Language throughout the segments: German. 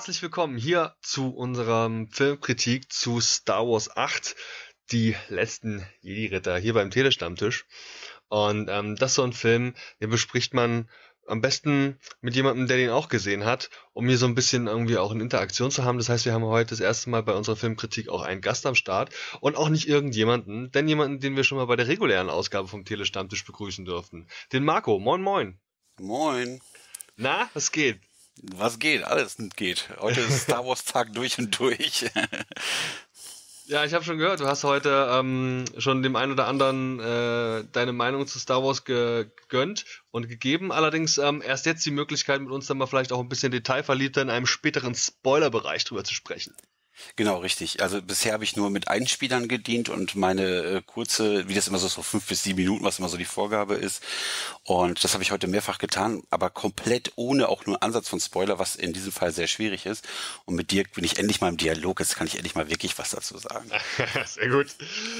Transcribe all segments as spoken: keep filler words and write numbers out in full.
Herzlich willkommen hier zu unserem Filmkritik zu Star Wars acht, die letzten Jedi-Ritter, hier beim Telestammtisch. Und ähm, das ist so ein Film, den bespricht man am besten mit jemandem, der den auch gesehen hat, um hier so ein bisschen irgendwie auch eine Interaktion zu haben. Das heißt, wir haben heute das erste Mal bei unserer Filmkritik auch einen Gast am Start und auch nicht irgendjemanden, denn jemanden, den wir schon mal bei der regulären Ausgabe vom Telestammtisch begrüßen durften. Den Marco. Moin, moin. Moin. Na, was geht? Was geht? Alles geht. Heute ist Star Wars Tag durch und durch. Ja, ich habe schon gehört, du hast heute ähm, schon dem einen oder anderen äh, deine Meinung zu Star Wars gegönnt und gegeben. Allerdings ähm, erst jetzt die Möglichkeit, mit uns dann mal vielleicht auch ein bisschen detailverliebter in einem späteren Spoilerbereich drüber zu sprechen. Genau, richtig. Also bisher habe ich nur mit Einspielern gedient und meine äh, kurze, wie das immer so, so fünf bis sieben Minuten, was immer so die Vorgabe ist. Und das habe ich heute mehrfach getan, aber komplett ohne auch nur Ansatz von Spoiler, was in diesem Fall sehr schwierig ist. Und mit dir bin ich endlich mal im Dialog, jetzt kann ich endlich mal wirklich was dazu sagen. Sehr gut.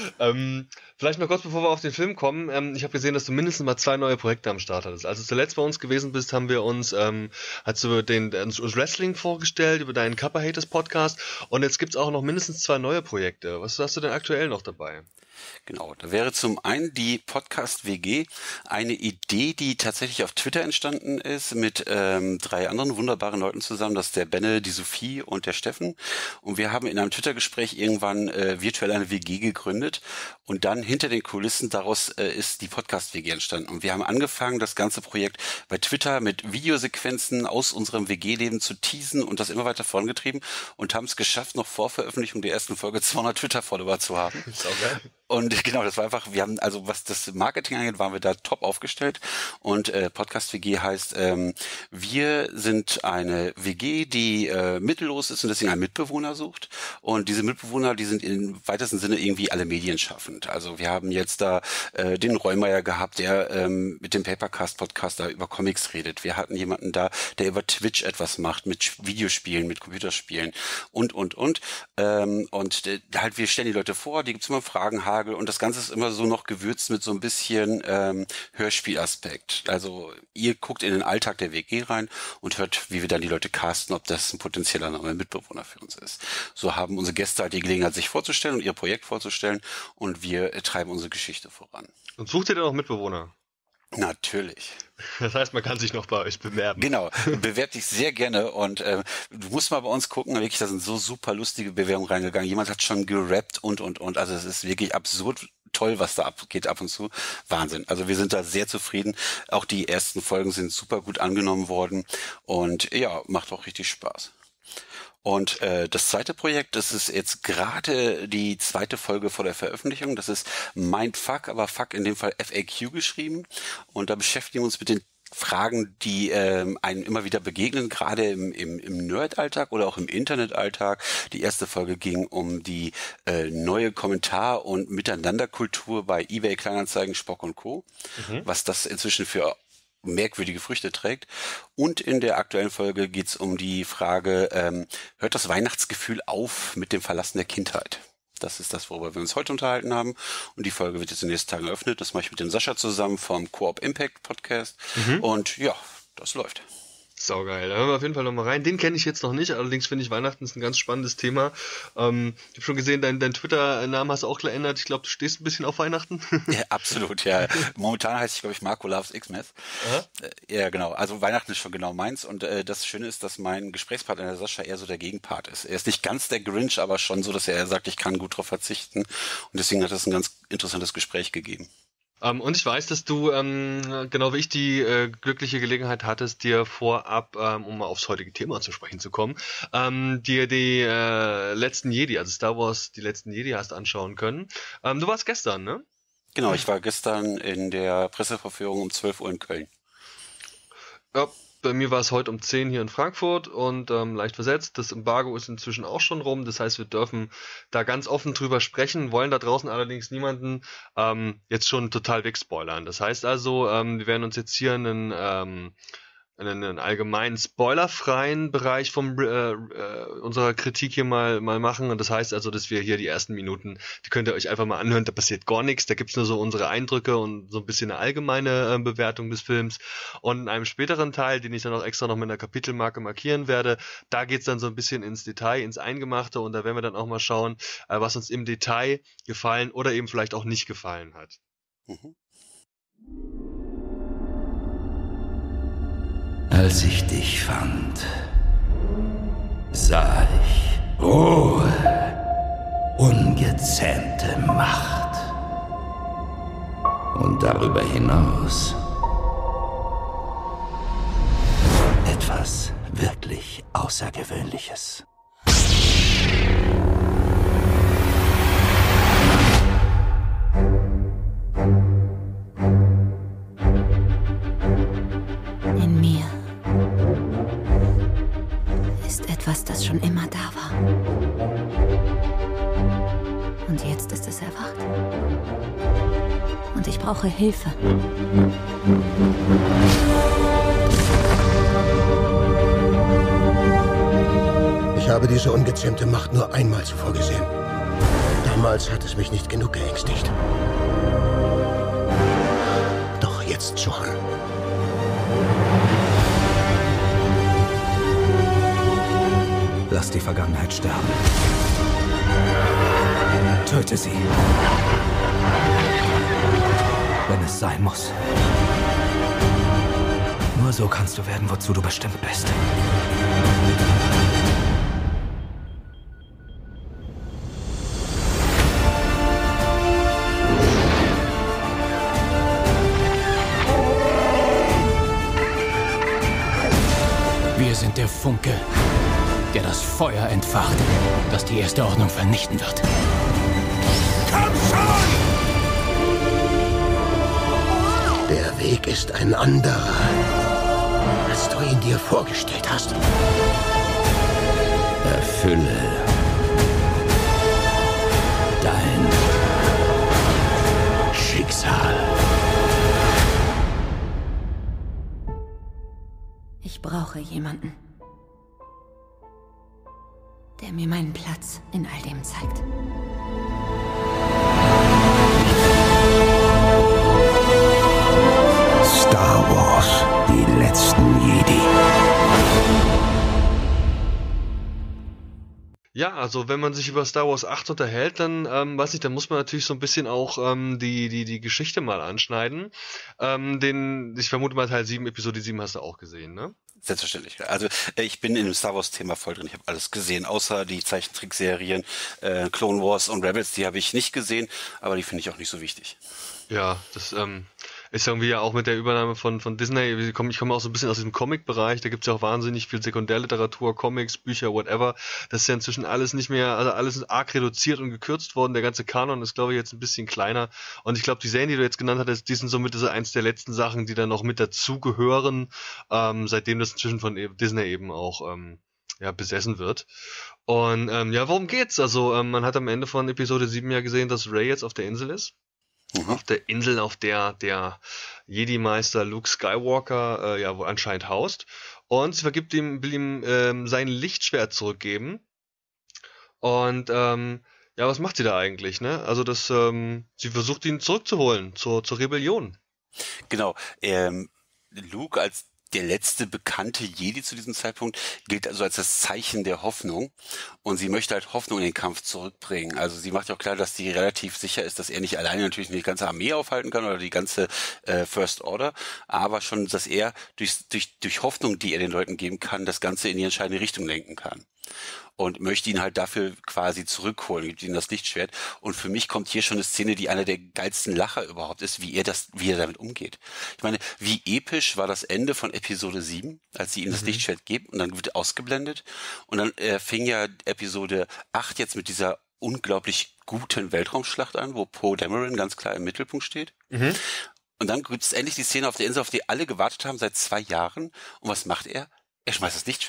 Ähm, vielleicht noch kurz, bevor wir auf den Film kommen. Ähm, ich habe gesehen, dass du mindestens mal zwei neue Projekte am Start hattest. Als du zuletzt bei uns gewesen bist, haben wir uns, ähm, hast du den, den Wrestling vorgestellt, über deinen Cuppa Haters Podcast. Und jetzt gibt's auch noch mindestens zwei neue Projekte. Was hast du denn aktuell noch dabei? Genau, da wäre zum einen die Podcast-W G, eine Idee, die tatsächlich auf Twitter entstanden ist, mit ähm, drei anderen wunderbaren Leuten zusammen, das ist der Benne, die Sophie und der Steffen. Und wir haben in einem Twitter-Gespräch irgendwann äh, virtuell eine W G gegründet und dann hinter den Kulissen daraus äh, ist die Podcast-W G entstanden. Und wir haben angefangen, das ganze Projekt bei Twitter mit Videosequenzen aus unserem W G-Leben zu teasen und das immer weiter vorangetrieben und haben es geschafft, noch vor Veröffentlichung der ersten Folge zweihundert Twitter-Follower zu haben. Okay. Und genau, das war einfach, wir haben, also was das Marketing angeht, waren wir da top aufgestellt. Und äh, Podcast-W G heißt, ähm, wir sind eine W G, die äh, mittellos ist und deswegen einen Mitbewohner sucht. Und diese Mitbewohner, die sind im weitesten Sinne irgendwie alle medienschaffend. Also wir haben jetzt da äh, den Reumeier gehabt, der ähm, mit dem Papercast-Podcast da über Comics redet. Wir hatten jemanden da, der über Twitch etwas macht, mit Videospielen, mit Computerspielen und, und, und. Ähm, und äh, halt, wir stellen die Leute vor, die gibt's immer Fragen haben. Und das Ganze ist immer so noch gewürzt mit so ein bisschen ähm, Hörspielaspekt. Also ihr guckt in den Alltag der W G rein und hört, wie wir dann die Leute casten, ob das ein potenzieller neuer Mitbewohner für uns ist. So haben unsere Gäste halt die Gelegenheit, sich vorzustellen und ihr Projekt vorzustellen und wir äh, treiben unsere Geschichte voran. Und sucht ihr dann auch Mitbewohner? Natürlich. Das heißt, man kann sich noch bei euch bewerben. Genau, bewerb dich sehr gerne und äh, du musst mal bei uns gucken, wirklich, da sind so super lustige Bewerbungen reingegangen. Jemand hat schon gerappt und, und, und. Also es ist wirklich absurd toll, was da abgeht ab und zu. Wahnsinn. Also wir sind da sehr zufrieden. Auch die ersten Folgen sind super gut angenommen worden und ja, macht auch richtig Spaß. Und äh, das zweite Projekt, das ist jetzt gerade die zweite Folge vor der Veröffentlichung. Das ist Mindfuck, aber Fuck in dem Fall F A Q geschrieben. Und da beschäftigen wir uns mit den Fragen, die ähm, einem immer wieder begegnen, gerade im, im, im Nerd-Alltag oder auch im Internet-Alltag. Die erste Folge ging um die äh, neue Kommentar- und Miteinanderkultur bei eBay, Kleinanzeigen, Spock und Co., mhm. was das inzwischen für merkwürdige Früchte trägt. Und in der aktuellen Folge geht's um die Frage, ähm, hört das Weihnachtsgefühl auf mit dem Verlassen der Kindheit? Das ist das, worüber wir uns heute unterhalten haben. Und die Folge wird jetzt in den nächsten Tagen eröffnet. Das mache ich mit dem Sascha zusammen vom Co-op Impact Podcast. Mhm. Und ja, das läuft. Saugeil, da hören wir auf jeden Fall nochmal rein. Den kenne ich jetzt noch nicht, allerdings finde ich Weihnachten ist ein ganz spannendes Thema. Ähm, ich habe schon gesehen, dein, dein Twitter-Namen hast du auch geändert. Ich glaube, du stehst ein bisschen auf Weihnachten. Ja, absolut, ja. Momentan heißt ich, glaube ich, Marco Loves X-Meth. Äh, ja, genau. Also Weihnachten ist schon genau meins. Und äh, das Schöne ist, dass mein Gesprächspartner, der Sascha, eher so der Gegenpart ist. Er ist nicht ganz der Grinch, aber schon so, dass er sagt, ich kann gut drauf verzichten. Und deswegen hat es ein ganz interessantes Gespräch gegeben. Um, und ich weiß, dass du, ähm, genau wie ich, die äh, glückliche Gelegenheit hattest, dir vorab, ähm, um mal aufs heutige Thema zu sprechen zu kommen, ähm, dir die äh, letzten Jedi, also Star Wars, die letzten Jedi hast anschauen können. Ähm, du warst gestern, ne? Genau, ich war gestern in der Presseverführung um zwölf Uhr in Köln. Ja, bei mir war es heute um zehn hier in Frankfurt und ähm, leicht versetzt. Das Embargo ist inzwischen auch schon rum. Das heißt, wir dürfen da ganz offen drüber sprechen, wollen da draußen allerdings niemanden ähm, jetzt schon total wegspoilern. Das heißt also, ähm, wir werden uns jetzt hier einen, ähm, einen, einen allgemeinen spoilerfreien Bereich vom äh, äh, unserer Kritik hier mal mal machen. Und das heißt also, dass wir hier die ersten Minuten, die könnt ihr euch einfach mal anhören, da passiert gar nichts, da gibt's nur so unsere Eindrücke und so ein bisschen eine allgemeine äh, Bewertung des Films. Und in einem späteren Teil, den ich dann auch extra noch mit einer Kapitelmarke markieren werde, da geht's dann so ein bisschen ins Detail, ins Eingemachte, und da werden wir dann auch mal schauen, äh, was uns im Detail gefallen oder eben vielleicht auch nicht gefallen hat. Mhm. Als ich dich fand, sah ich Ruhe, ungezähmte Macht und darüber hinaus etwas wirklich Außergewöhnliches. In mir ist etwas, das schon immer da war. Und jetzt ist es erwacht. Und ich brauche Hilfe. Ich habe diese ungezähmte Macht nur einmal zuvor gesehen. Damals hat es mich nicht genug geängstigt. Doch jetzt schon. Lass die Vergangenheit sterben. Töte sie. Wenn es sein muss. Nur so kannst du werden, wozu du bestimmt bist. Wir sind der Funke, der das Feuer entfacht, das die Erste Ordnung vernichten wird. Komm schon! Der Weg ist ein anderer, als du ihn dir vorgestellt hast. Erfülle dein Schicksal. Ich brauche jemanden, der mir meinen Platz in all dem zeigt. Star Wars, die letzten Jedi. Ja, also wenn man sich über Star Wars acht unterhält, dann, ähm, weiß nicht, dann muss man natürlich so ein bisschen auch ähm, die die die Geschichte mal anschneiden. Ähm, den, ich vermute mal Teil sieben, Episode sieben hast du auch gesehen, ne? Selbstverständlich. Also äh, ich bin in dem Star Wars Thema voll drin. Ich habe alles gesehen, außer die Zeichentrickserien äh, Clone Wars und Rebels, die habe ich nicht gesehen, aber die finde ich auch nicht so wichtig. Ja, das ähm, ist irgendwie ja auch mit der Übernahme von von Disney. Ich komme ich komme auch so ein bisschen aus diesem Comic-Bereich. Da gibt's ja auch wahnsinnig viel Sekundärliteratur, Comics, Bücher, whatever. Das ist ja inzwischen alles nicht mehr, also alles ist arg reduziert und gekürzt worden. Der ganze Kanon ist, glaube ich, jetzt ein bisschen kleiner. Und ich glaube, die Serien, die du jetzt genannt hattest, die sind somit so eins der letzten Sachen, die dann noch mit dazugehören, ähm, seitdem das inzwischen von e- Disney eben auch ähm, ja, besessen wird. Und ähm, ja, worum geht's? Also ähm, man hat am Ende von Episode sieben ja gesehen, dass Rey jetzt auf der Insel ist. Mhm. Auf der Insel, auf der der Jedi-Meister Luke Skywalker äh, ja wohl anscheinend haust. Und sie vergibt ihm, will ihm ähm, sein Lichtschwert zurückgeben. Und ähm, ja, was macht sie da eigentlich, ne? Also das, ähm, sie versucht ihn zurückzuholen zur zur Rebellion. Genau. Ähm, Luke als der letzte bekannte Jedi zu diesem Zeitpunkt gilt also als das Zeichen der Hoffnung, und sie möchte halt Hoffnung in den Kampf zurückbringen. Also sie macht ja auch klar, dass sie relativ sicher ist, dass er nicht alleine natürlich die ganze Armee aufhalten kann oder die ganze äh, First Order, aber schon, dass er durch, durch, durch Hoffnung, die er den Leuten geben kann, das Ganze in die entscheidende Richtung lenken kann. Und möchte ihn halt dafür quasi zurückholen, gibt ihm das Lichtschwert. Und für mich kommt hier schon eine Szene, die einer der geilsten Lacher überhaupt ist, wie er das, wie er damit umgeht. Ich meine, wie episch war das Ende von Episode sieben, als sie ihm das Mhm. Lichtschwert geben und dann wird ausgeblendet. Und dann äh, fing ja Episode acht jetzt mit dieser unglaublich guten Weltraumschlacht an, wo Poe Dameron ganz klar im Mittelpunkt steht. Mhm. Und dann gibt es endlich die Szene auf der Insel, auf die alle gewartet haben seit zwei Jahren. Und was macht er? Er schmeißt das Lichtschwert weg.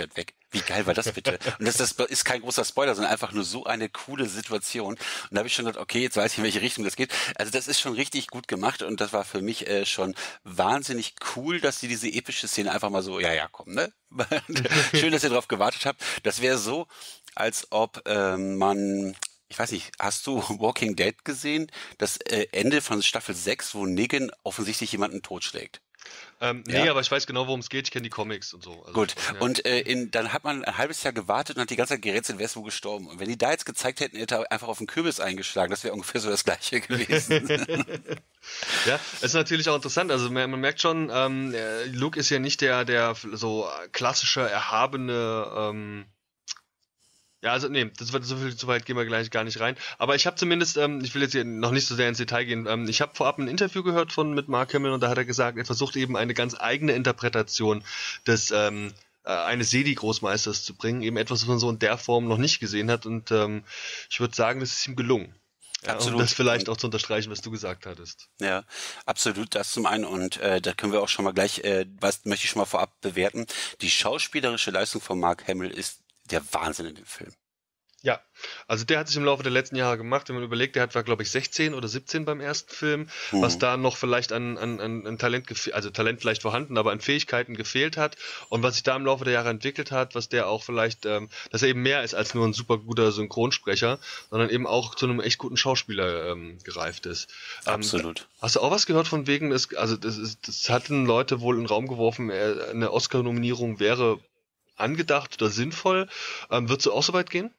Wie geil war das bitte? Und das, das ist kein großer Spoiler, sondern einfach nur so eine coole Situation. Und da habe ich schon gedacht, okay, jetzt weiß ich, in welche Richtung das geht. Also das ist schon richtig gut gemacht und das war für mich äh, schon wahnsinnig cool, dass sie diese epische Szene einfach mal so, ja, ja, komm, ne? Schön, dass ihr drauf gewartet habt. Das wäre so, als ob ähm, man... Ich weiß nicht, hast du Walking Dead gesehen? Das äh, Ende von Staffel sechs, wo Negan offensichtlich jemanden totschlägt. Ähm, nee, Ja. aber ich weiß genau, worum es geht. Ich kenne die Comics und so. Also, Gut, ja. und äh, in, dann hat man ein halbes Jahr gewartet und hat die ganze Zeit gerätselt, wer ist wo gestorben. Und wenn die da jetzt gezeigt hätten, hätte er einfach auf den Kürbis eingeschlagen, das wäre ungefähr so das Gleiche gewesen. Ja, es ist natürlich auch interessant. Also man, man merkt schon, ähm, äh, Luke ist ja nicht der, der so klassische, erhabene, ähm, ja, also nee, das wird so viel zu weit, gehen wir gleich gar nicht rein. Aber ich habe zumindest, ähm, ich will jetzt hier noch nicht so sehr ins Detail gehen, ähm, ich habe vorab ein Interview gehört von mit Mark Hamill und da hat er gesagt, er versucht eben eine ganz eigene Interpretation des ähm, äh, eines Jedi-Großmeisters zu bringen, eben etwas, was man so in der Form noch nicht gesehen hat und ähm, ich würde sagen, das ist ihm gelungen. Ja, Absolut. um das vielleicht auch zu unterstreichen, was du gesagt hattest. Ja, absolut, das zum einen. Und äh, da können wir auch schon mal gleich, äh, was möchte ich schon mal vorab bewerten. Die schauspielerische Leistung von Mark Hamill ist der Wahnsinn in dem Film. Ja, also der hat sich im Laufe der letzten Jahre gemacht, wenn man überlegt, der hat war glaube ich sechzehn oder siebzehn beim ersten Film, Mhm. was da noch vielleicht an, an, an, an Talent, gefe- also Talent vielleicht vorhanden, aber an Fähigkeiten gefehlt hat und was sich da im Laufe der Jahre entwickelt hat, was der auch vielleicht, ähm, dass er eben mehr ist als nur ein super guter Synchronsprecher, sondern eben auch zu einem echt guten Schauspieler ähm, gereift ist. Ähm, Absolut. Hast du auch was gehört von wegen, es, also das, ist, das hatten Leute wohl in den Raum geworfen, äh, eine Oscar-Nominierung wäre angedacht oder sinnvoll. Ähm, würdest du auch so weit gehen?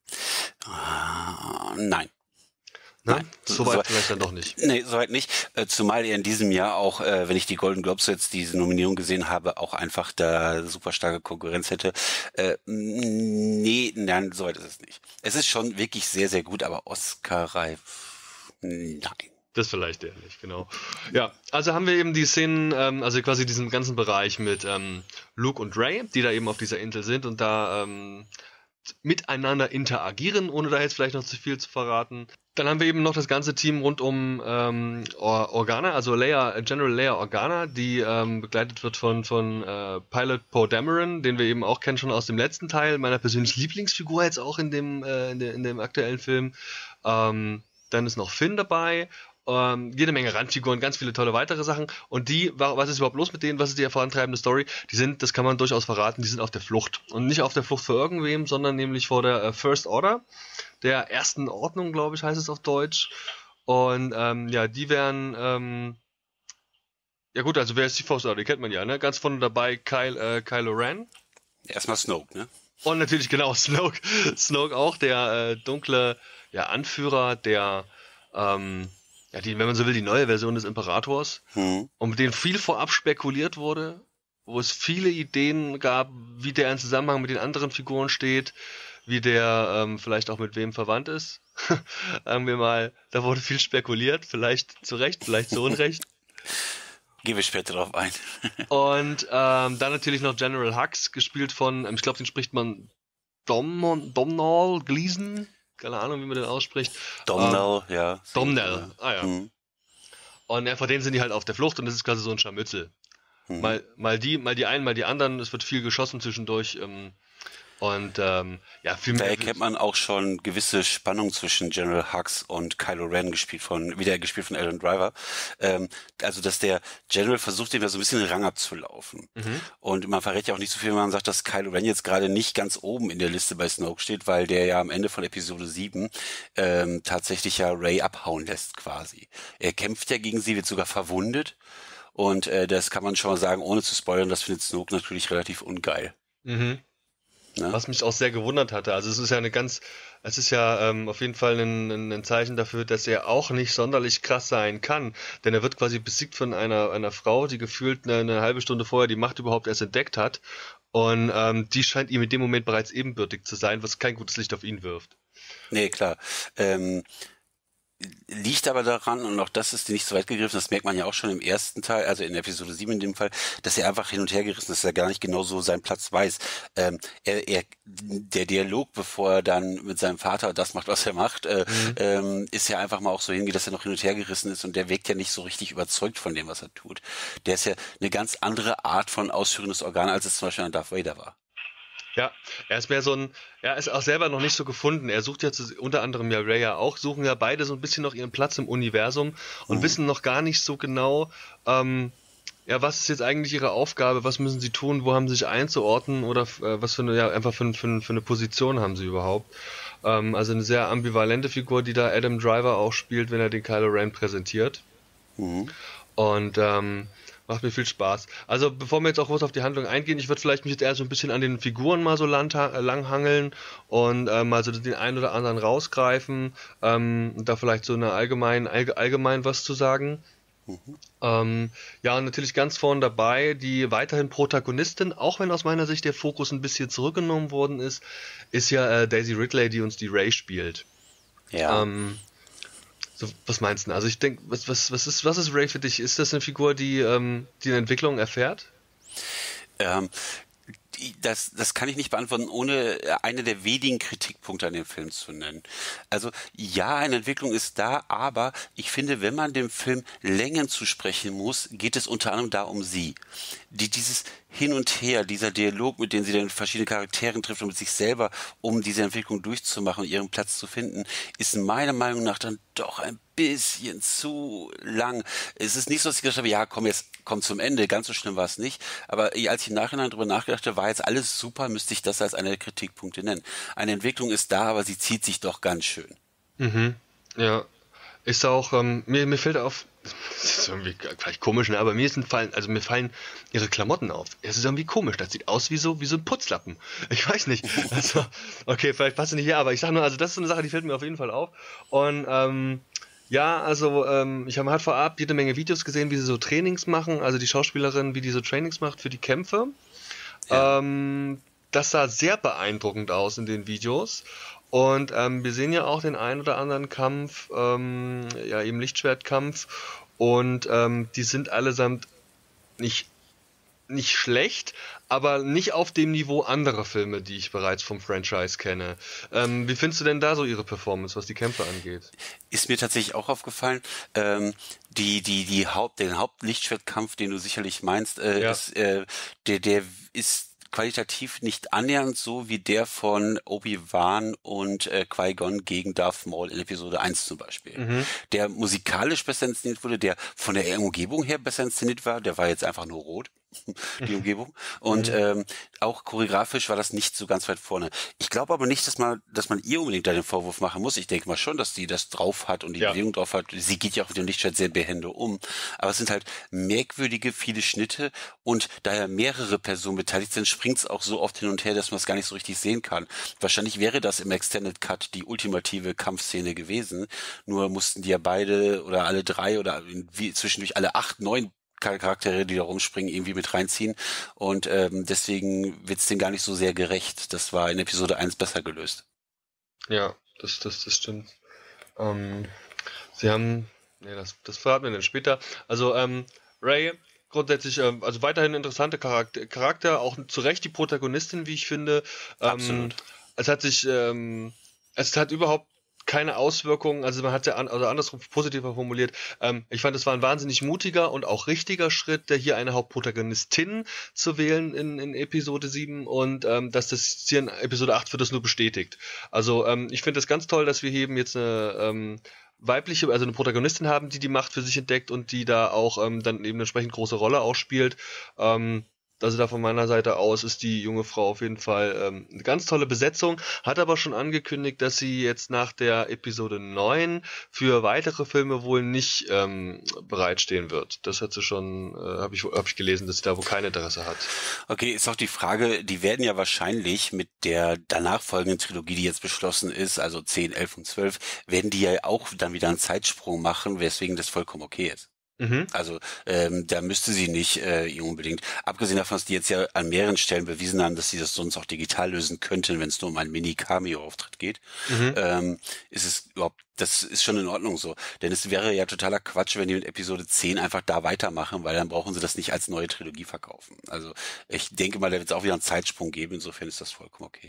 Ah, nein. Nein, Nein. so weit So- vielleicht dann doch nicht. Nee, soweit nicht. Äh, Zumal er in diesem Jahr auch, äh, wenn ich die Golden Globes jetzt diese Nominierung gesehen habe, auch einfach da super starke Konkurrenz hätte. Äh, nee, nein, soweit ist es nicht. Es ist schon wirklich sehr, sehr gut, aber Oscar-reif, nein. Das vielleicht eher nicht, genau. Ja, also haben wir eben die Szenen, ähm, also quasi diesen ganzen Bereich mit ähm, Luke und Rey, die da eben auf dieser Insel sind und da ähm, miteinander interagieren, ohne da jetzt vielleicht noch zu viel zu verraten. Dann haben wir eben noch das ganze Team rund um ähm, Or- Organa, also Leia, General Leia Organa, die ähm, begleitet wird von, von äh, Pilot Poe Dameron, den wir eben auch kennen schon aus dem letzten Teil, meiner persönlichen Lieblingsfigur jetzt auch in dem, äh, in, de, in dem aktuellen Film. Ähm, dann ist noch Finn dabei. Ähm, jede Menge Randfiguren, ganz viele tolle weitere Sachen. Und die, wa- was ist überhaupt los mit denen? Was ist die vorantreibende Story? Die sind, das kann man durchaus verraten, die sind auf der Flucht. Und nicht auf der Flucht vor irgendwem, sondern nämlich vor der äh, First Order, der ersten Ordnung, glaube ich, heißt es auf Deutsch. Und ähm, ja, die werden, ähm, ja gut, also wer ist die First Order? Die kennt man ja, ne? Ganz vorne dabei Kyle, äh, Kylo Ren. Erstmal Snoke, ne? Und natürlich genau Snoke. Snoke auch, der äh, dunkle ja, Anführer der ähm, ja, die, wenn man so will, die neue Version des Imperators, Hm. und mit denen viel vorab spekuliert wurde, wo es viele Ideen gab, wie der in Zusammenhang mit den anderen Figuren steht, wie der ähm, vielleicht auch mit wem verwandt ist. Sagen wir mal, da wurde viel spekuliert, vielleicht zu Recht, vielleicht zu Unrecht. Gehen wir später drauf ein. Und ähm, dann natürlich noch General Hux, gespielt von, ähm, ich glaube, den spricht man Dom, Domhnall Gleeson, keine Ahnung, wie man den ausspricht. Domhnall, ja. Domhnall, ah ja. Hm. Und ja, vor denen sind die halt auf der Flucht und das ist quasi so ein Scharmützel. Hm. Mal, mal die, mal die einen, mal die anderen. Es wird viel geschossen zwischendurch. Ähm, und ähm, ja, viel Da mehr. erkennt man auch schon gewisse Spannung zwischen General Hux und Kylo Ren, gespielt von, wieder gespielt von Alan Driver. Ähm, also, dass der General versucht, dem ja so ein bisschen den Rang abzulaufen. Mhm. Und man verrät ja auch nicht so viel, wenn man sagt, dass Kylo Ren jetzt gerade nicht ganz oben in der Liste bei Snoke steht, weil der ja am Ende von Episode sieben ähm, tatsächlich ja Rey abhauen lässt quasi. Er kämpft ja gegen sie, wird sogar verwundet. Und äh, das kann man schon mal sagen, ohne zu spoilern, das findet Snoke natürlich relativ ungeil. Mhm. Ne? Was mich auch sehr gewundert hatte. Also es ist ja eine ganz, es ist ja ähm, auf jeden Fall ein, ein, ein Zeichen dafür, dass er auch nicht sonderlich krass sein kann. Denn er wird quasi besiegt von einer, einer Frau, die gefühlt eine, eine halbe Stunde vorher die Macht überhaupt erst entdeckt hat. Und ähm, die scheint ihm in dem Moment bereits ebenbürtig zu sein, was kein gutes Licht auf ihn wirft. Nee, klar. Ähm, liegt aber daran, und auch das ist nicht so weit gegriffen, das merkt man ja auch schon im ersten Teil, also in Episode sieben in dem Fall, dass er einfach hin und her gerissen ist, dass er gar nicht genau so seinen Platz weiß. Ähm, er, er, der Dialog, bevor er dann mit seinem Vater das macht, was er macht, äh, mhm. ähm, ist ja einfach mal auch so hingeht, dass er noch hin und her gerissen ist und der wirkt ja nicht so richtig überzeugt von dem, was er tut. Der ist ja eine ganz andere Art von Ausführung des Organs, als es zum Beispiel an Darth Vader war. Ja, er ist mehr so ein, er ist auch selber noch nicht so gefunden. Er sucht jetzt unter anderem ja Ray ja auch, suchen ja beide so ein bisschen noch ihren Platz im Universum und Mhm. wissen noch gar nicht so genau, ähm, ja, was ist jetzt eigentlich ihre Aufgabe, was müssen sie tun, wo haben sie sich einzuordnen oder äh, was für eine, ja, einfach für, für, für eine Position haben sie überhaupt. Ähm, also eine sehr ambivalente Figur, die da Adam Driver auch spielt, wenn er den Kylo Ren präsentiert. Mhm. Und ähm, macht mir viel Spaß. Also bevor wir jetzt auch groß auf die Handlung eingehen, ich würde vielleicht mich jetzt eher so ein bisschen an den Figuren mal so lang, äh, langhangeln und äh, mal so den einen oder anderen rausgreifen, ähm, und da vielleicht so eine allgemein, allg allgemein was zu sagen. Ähm, ja, und natürlich ganz vorne dabei die weiterhin Protagonistin, auch wenn aus meiner Sicht der Fokus ein bisschen zurückgenommen worden ist, ist ja äh, Daisy Ridley, die uns die Rey spielt. Ja. Ähm, so, was meinst du denn? Also ich denke, was, was, was ist, was ist Rey für dich? Ist das eine Figur, die, ähm, die eine Entwicklung erfährt? Ähm, die- das, das kann ich nicht beantworten, ohne eine der wenigen Kritikpunkte an dem Film zu nennen. Also ja, eine Entwicklung ist da, aber ich finde, wenn man dem Film Längen zusprechen muss, geht es unter anderem da um sie. Die, dieses Hin und Her, dieser Dialog, mit dem sie dann verschiedene Charakteren trifft und mit sich selber, um diese Entwicklung durchzumachen und ihren Platz zu finden, ist meiner Meinung nach dann doch ein bisschen zu lang. Es ist nicht so, dass ich gedacht habe, ja, komm, jetzt komm zum Ende, ganz so schlimm war es nicht. Aber als ich im Nachhinein drüber nachgedacht habe, war jetzt alles super, müsste ich das als einer der Kritikpunkte nennen. Eine Entwicklung ist da, aber sie zieht sich doch ganz schön. Mhm. Ja. Ist auch, ähm, mir, mir fällt auf, das ist irgendwie vielleicht komisch, ne? Aber mir ist ein fallen, also mir fallen ihre Klamotten auf. Es ist irgendwie komisch, das sieht aus wie so, wie so ein Putzlappen. Ich weiß nicht. Also, okay, vielleicht passt es nicht hier, aber ich sag nur, also das ist so eine Sache, die fällt mir auf jeden Fall auf. Und, ähm, ja, also ähm, ich habe halt vorab jede Menge Videos gesehen, wie sie so Trainings machen, also die Schauspielerin, wie die so Trainings macht für die Kämpfe. Ja. Ähm, das sah sehr beeindruckend aus in den Videos. Und ähm, wir sehen ja auch den einen oder anderen Kampf, ähm, ja eben Lichtschwertkampf. Und ähm, die sind allesamt nicht, nicht schlecht, aber nicht auf dem Niveau anderer Filme, die ich bereits vom Franchise kenne. Ähm, wie findest du denn da so ihre Performance, was die Kämpfe angeht? Ist mir tatsächlich auch aufgefallen, ähm, die, die, die Haupt, den Hauptlichtschwertkampf, den du sicherlich meinst, äh, Ja. ist, äh, der, der ist qualitativ nicht annähernd so wie der von Obi-Wan und äh, Qui-Gon gegen Darth Maul in Episode eins zum Beispiel. Mhm. Der musikalisch besser inszeniert wurde, der von der Umgebung her besser inszeniert war, der war jetzt einfach nur rot, die Umgebung. Und ähm, auch choreografisch war das nicht so ganz weit vorne. Ich glaube aber nicht, dass man, dass man ihr unbedingt da den Vorwurf machen muss. Ich denke mal schon, dass sie das drauf hat und die Ja. Bewegung drauf hat. Sie geht ja auch mit dem Lichtschwert sehr behende um. Aber es sind halt merkwürdige, viele Schnitte und da ja mehrere Personen beteiligt sind, springt es auch so oft hin und her, dass man es gar nicht so richtig sehen kann. Wahrscheinlich wäre das im Extended Cut die ultimative Kampfszene gewesen. Nur mussten die ja beide oder alle drei oder wie zwischendurch alle acht, neun Charaktere, die da rumspringen, irgendwie mit reinziehen. Und ähm, deswegen wird's denen gar nicht so sehr gerecht. Das war in Episode eins besser gelöst. Ja, das, das, das stimmt. Ähm, sie haben, nee, das, das verraten wir dann später. Also, ähm, Rey, grundsätzlich, ähm, also weiterhin interessante Charakter, Charakter, auch zu Recht die Protagonistin, wie ich finde. Ähm, Absolut. Es hat sich, ähm, es hat überhaupt keine Auswirkungen, also man hat ja an, also andersrum positiver formuliert. Ähm, ich fand, es war ein wahnsinnig mutiger und auch richtiger Schritt, der hier eine Hauptprotagonistin zu wählen in, in Episode sieben und ähm, dass das hier in Episode acht wird das nur bestätigt. Also ähm, ich finde es ganz toll, dass wir hier eben jetzt eine ähm, weibliche, also eine Protagonistin haben, die die Macht für sich entdeckt und die da auch ähm, dann eben eine entsprechend große Rolle ausspielt. Ähm, Also da von meiner Seite aus ist die junge Frau auf jeden Fall ähm, eine ganz tolle Besetzung, hat aber schon angekündigt, dass sie jetzt nach der Episode neun für weitere Filme wohl nicht ähm, bereitstehen wird. Das hat sie schon, äh, habe ich, hab ich gelesen, dass sie da wohl kein Interesse hat. Okay, ist auch die Frage, die werden ja wahrscheinlich mit der danach folgenden Trilogie, die jetzt beschlossen ist, also zehn, elf und zwölf, werden die ja auch dann wieder einen Zeitsprung machen, weswegen das vollkommen okay ist. Mhm. Also ähm, da müsste sie nicht äh, unbedingt, abgesehen davon, dass die jetzt ja an mehreren Stellen bewiesen haben, dass sie das sonst auch digital lösen könnten, wenn es nur um einen Mini-Cameo-Auftritt geht, Mhm. ähm, ist es überhaupt, das ist schon in Ordnung so. Denn es wäre ja totaler Quatsch, wenn die mit Episode zehn einfach da weitermachen, weil dann brauchen sie das nicht als neue Trilogie verkaufen. Also ich denke mal, da wird es auch wieder einen Zeitsprung geben, insofern ist das vollkommen okay.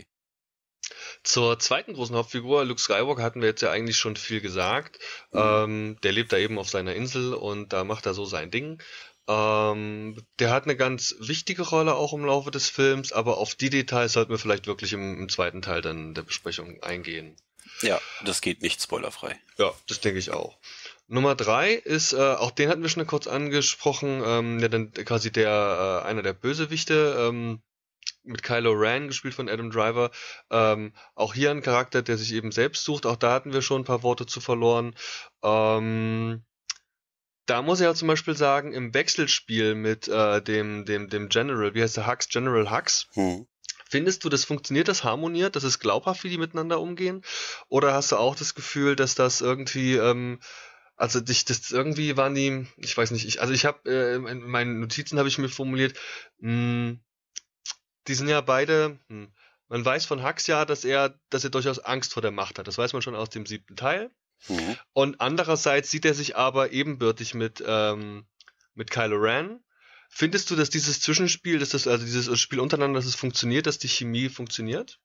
Zur zweiten großen Hauptfigur, Luke Skywalker, hatten wir jetzt ja eigentlich schon viel gesagt. Mhm. Ähm, der lebt da eben auf seiner Insel und da macht er so sein Ding. Ähm, der hat eine ganz wichtige Rolle auch im Laufe des Films, aber auf die Details sollten wir vielleicht wirklich im, im zweiten Teil dann der Besprechung eingehen. Ja, das geht nicht spoilerfrei. Ja, das denke ich auch. Nummer drei ist, äh, auch den hatten wir schon kurz angesprochen, ähm, ja, dann quasi der, äh, einer der Bösewichte, ähm, mit Kylo Ren, gespielt von Adam Driver. Ähm, auch hier ein Charakter, der sich eben selbst sucht. Auch da hatten wir schon ein paar Worte zu verloren. Ähm, da muss ich ja zum Beispiel sagen, im Wechselspiel mit äh, dem, dem, dem General, wie heißt der, Hux, General Hux, Hm. findest du, das funktioniert, das harmoniert, das ist glaubhaft, wie die miteinander umgehen? Oder hast du auch das Gefühl, dass das irgendwie, ähm, also dich, das irgendwie waren die, ich weiß nicht, ich, also ich habe, äh, in meinen Notizen habe ich mir formuliert, mh, die sind ja beide, hm, man weiß von Hux ja, dass er, dass er durchaus Angst vor der Macht hat. Das weiß man schon aus dem siebten Teil. Mhm. Und andererseits sieht er sich aber ebenbürtig mit, ähm, mit Kylo Ren. Findest du, dass dieses Zwischenspiel, dass das, also dieses Spiel untereinander, dass es funktioniert, dass die Chemie funktioniert?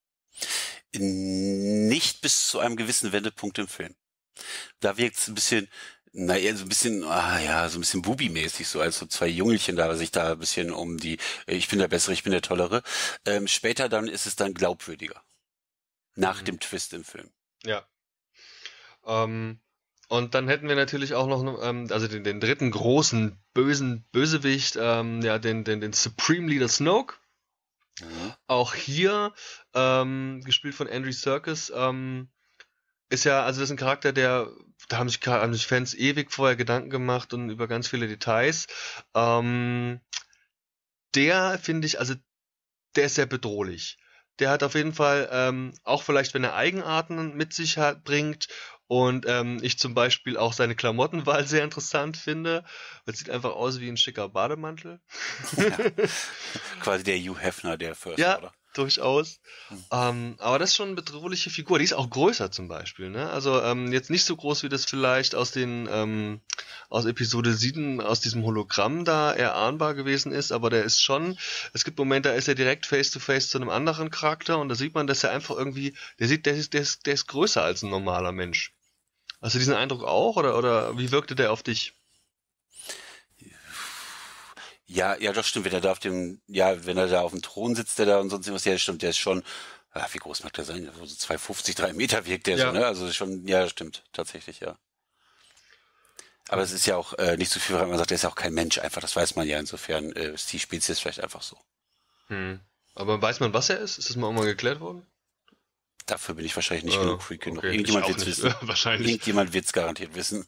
Nicht bis zu einem gewissen Wendepunkt im Film. Da wirkt es ein bisschen, naja, so ein bisschen, ah ja, so ein bisschen Bubi-mäßig, so als so zwei Jungelchen da sich da ein bisschen um die, ich bin der Bessere, ich bin der Tollere. Ähm, später dann ist es dann glaubwürdiger. Nach Mhm. dem Twist im Film. Ja. Ähm, und dann hätten wir natürlich auch noch, ähm, also den, den dritten großen bösen Bösewicht, ähm, ja, den, den, den Supreme Leader Snoke. Mhm. Auch hier, ähm, gespielt von Andy Serkis, ähm, ist ja, also das ist ein Charakter, der, da haben sich, haben sich Fans ewig vorher Gedanken gemacht und über ganz viele Details. Ähm, der finde ich, also der ist sehr bedrohlich. Der hat auf jeden Fall, ähm, auch vielleicht, wenn er Eigenarten mit sich hat, bringt und ähm, ich zum Beispiel auch seine Klamottenwahl sehr interessant finde. Es sieht einfach aus wie ein schicker Bademantel. Ja. Quasi der Hugh Hefner der First Ja, Order. durchaus. Mhm. Ähm, aber das ist schon eine bedrohliche Figur. Die ist auch größer zum Beispiel, ne? Also ähm, jetzt nicht so groß, wie das vielleicht aus den ähm, aus Episode sieben, aus diesem Hologramm da erahnbar gewesen ist, aber der ist schon, es gibt Momente, da ist er direkt face to face zu einem anderen Charakter und da sieht man, dass er einfach irgendwie, der sieht, der ist, der ist, der ist größer als ein normaler Mensch. Hast du diesen Eindruck auch oder, oder wie wirkte der auf dich? Ja, ja, das stimmt, wenn er da auf dem, ja, wenn er da auf dem Thron sitzt, der da und sonst irgendwas, ja, das stimmt, der ist schon, ah, wie groß mag der sein? So zwei fünfzig, drei Meter wirkt der Ja. so, ne? Also schon, ja, das stimmt, tatsächlich, ja. Aber es ist ja auch äh, nicht so viel, weil man sagt, er ist ja auch kein Mensch einfach, das weiß man ja, insofern äh, ist die Spezies vielleicht einfach so. Hm. Aber weiß man, was er ist? Ist das mal auch mal geklärt worden? Dafür bin ich wahrscheinlich nicht Ah, genug Freak genug. okay, Irgendjemand ich auch wird's nicht. wissen. Wahrscheinlich. Irgendjemand wird's garantiert wissen.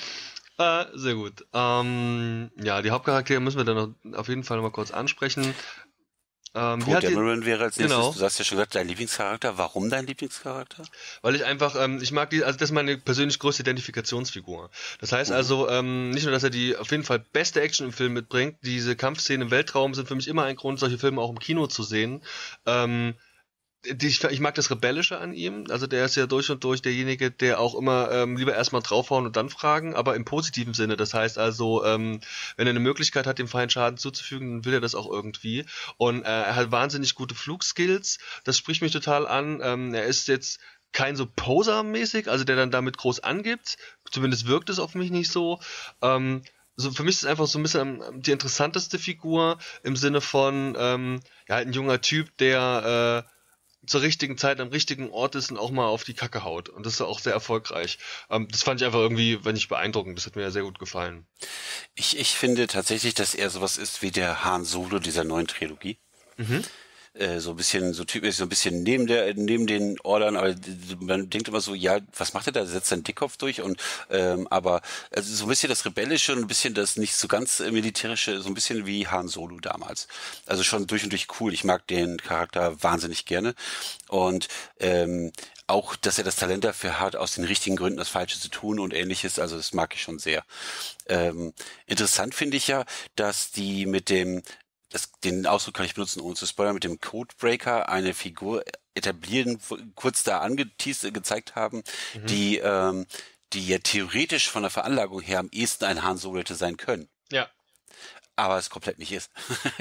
Äh, sehr gut. Ähm, ja, die Hauptcharaktere müssen wir dann noch auf jeden Fall noch mal kurz ansprechen. Ähm, wie Poe hat die, Dameron wäre als nächstes, Genau. du hast ja schon gesagt, dein Lieblingscharakter. Warum dein Lieblingscharakter? weil ich einfach, ähm, ich mag die, also das ist meine persönlich größte Identifikationsfigur. Das heißt Mhm. also, ähm, nicht nur, dass er die auf jeden Fall beste Action im Film mitbringt, diese Kampfszenen im Weltraum sind für mich immer ein Grund, solche Filme auch im Kino zu sehen. Ähm, die, ich, ich mag das Rebellische an ihm, also der ist ja durch und durch derjenige, der auch immer ähm, lieber erstmal draufhauen und dann fragen, aber im positiven Sinne. Das heißt also, ähm, wenn er eine Möglichkeit hat, dem Feind Schaden zuzufügen, dann will er das auch irgendwie. Und äh, er hat wahnsinnig gute Flugskills, das spricht mich total an. Ähm, er ist jetzt kein so Poser-mäßig, also der dann damit groß angibt, zumindest wirkt es auf mich nicht so. Ähm, so für mich ist es einfach so ein bisschen ähm, die interessanteste Figur im Sinne von, ähm, ja, ein junger Typ, der äh, zur richtigen Zeit am richtigen Ort ist und auch mal auf die Kacke haut. Und das ist auch sehr erfolgreich. Ähm, das fand ich einfach irgendwie, wenn nicht beeindruckend. Das hat mir ja sehr gut gefallen. Ich, ich finde tatsächlich, dass er sowas ist wie der Han Solo dieser neuen Trilogie. Mhm. Äh, so ein bisschen, so typisch, so ein bisschen neben der, neben den Ordern, aber man denkt immer so, ja, was macht er da? Setzt seinen Dickkopf durch und, ähm, aber, also so ein bisschen das Rebellische und ein bisschen das nicht so ganz äh, militärische, so ein bisschen wie Han Solo damals. Also schon durch und durch cool. Ich mag den Charakter wahnsinnig gerne und, ähm, auch, dass er das Talent dafür hat, aus den richtigen Gründen das Falsche zu tun und ähnliches, also das mag ich schon sehr. Ähm, interessant finde ich ja, dass die mit dem, das, den Ausdruck kann ich benutzen, ohne zu spoilern, mit dem Codebreaker eine Figur etablieren, kurz da angeteased, gezeigt haben, Mhm. die, ähm, die ja theoretisch von der Veranlagung her am ehesten ein Han Solo hätte sein können. Ja. Aber es komplett nicht ist.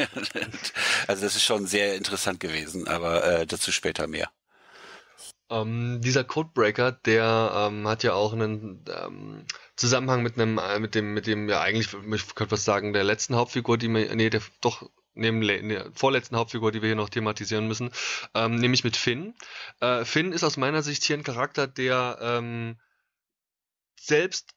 Also das ist schon sehr interessant gewesen, aber äh, dazu später mehr. Ähm, dieser Codebreaker, der ähm, hat ja auch einen ähm, Zusammenhang mit einem, äh, mit dem, mit dem, ja eigentlich, ich könnte was sagen, der letzten Hauptfigur, die mir, nee, der doch neben der vorletzten Hauptfigur, die wir hier noch thematisieren müssen, ähm, nämlich mit Finn. Äh, Finn ist aus meiner Sicht hier ein Charakter, der ähm, selbst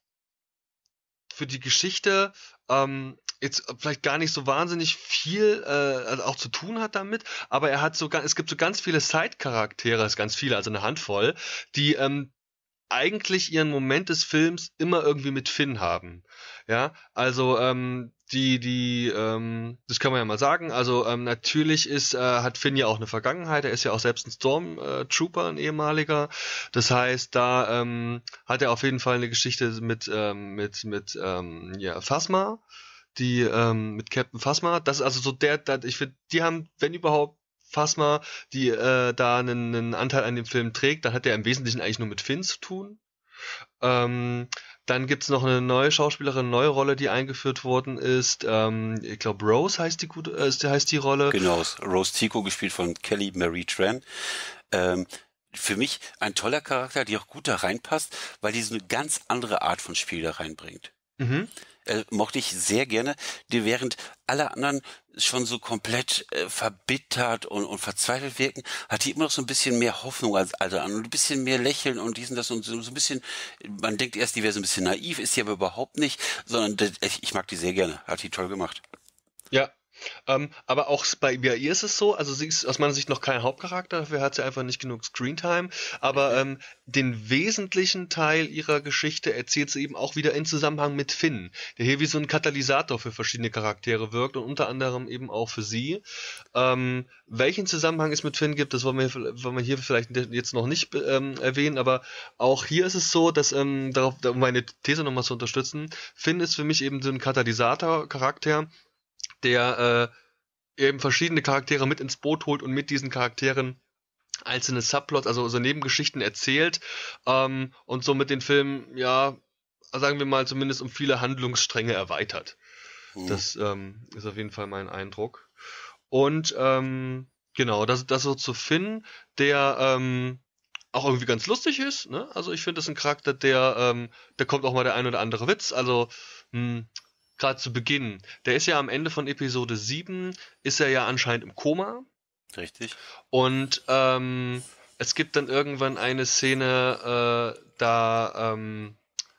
für die Geschichte ähm, jetzt vielleicht gar nicht so wahnsinnig viel äh, also auch zu tun hat damit, aber er hat so, es gibt so ganz viele Side-Charaktere, ist ganz viele, also eine Handvoll, die ähm, eigentlich ihren Moment des Films immer irgendwie mit Finn haben. Ja, also ähm, die, die, ähm, das kann man ja mal sagen, also ähm, natürlich ist, äh, hat Finn ja auch eine Vergangenheit, er ist ja auch selbst ein Stormtrooper, ein ehemaliger, das heißt, da ähm, hat er auf jeden Fall eine Geschichte mit, ähm, mit, mit, ähm, ja, Phasma, die, ähm, mit Captain Phasma, das ist also so der, der ich finde, die haben, wenn überhaupt, Phasma, die äh, da einen, einen Anteil an dem Film trägt, dann hat er im Wesentlichen eigentlich nur mit Finn zu tun. Ähm, dann gibt's noch eine neue Schauspielerin, eine neue Rolle, die eingeführt worden ist. Ähm, ich glaube, Rose heißt die gute, äh, heißt die Rolle. Genau, Rose Tico, gespielt von Kelly Marie Tran. Ähm, für mich ein toller Charakter, die auch gut da reinpasst, weil die so eine ganz andere Art von Spiel da reinbringt. Mhm. Äh, mochte ich sehr gerne, die während alle anderen schon so komplett äh, verbittert und, und verzweifelt wirken, hat die immer noch so ein bisschen mehr Hoffnung als alle anderen und ein bisschen mehr Lächeln und diesen das und so, so ein bisschen, man denkt erst, die wäre so ein bisschen naiv, ist sie aber überhaupt nicht, sondern das, ich, ich mag die sehr gerne, hat die toll gemacht. Ja. Ähm, aber auch bei bei ihr ist es so, also sie ist aus meiner Sicht noch kein Hauptcharakter, dafür hat sie einfach nicht genug Screentime, aber ähm, den wesentlichen Teil ihrer Geschichte erzählt sie eben auch wieder in Zusammenhang mit Finn, der hier wie so ein Katalysator für verschiedene Charaktere wirkt und unter anderem eben auch für sie. Ähm, welchen Zusammenhang es mit Finn gibt, das wollen wir, wollen wir hier vielleicht jetzt noch nicht ähm, erwähnen, aber auch hier ist es so, dass, ähm, darauf, um meine These nochmal zu unterstützen, Finn ist für mich eben so ein Katalysator-Charakter, der äh, eben verschiedene Charaktere mit ins Boot holt und mit diesen Charakteren einzelne Subplots, also so Nebengeschichten erzählt ähm, und somit den Film, ja, sagen wir mal, zumindest um viele Handlungsstränge erweitert. Mhm. Das ähm, ist auf jeden Fall mein Eindruck. Und ähm, genau, das, das so zu Finn, der ähm, auch irgendwie ganz lustig ist, ne? Also ich finde, das ist ein Charakter, der, ähm, der kommt auch mal der ein oder andere Witz, also mh, gerade zu Beginn. Der ist ja am Ende von Episode sieben, ist er ja anscheinend im Koma. Richtig. Und ähm, es gibt dann irgendwann eine Szene, äh, da ähm,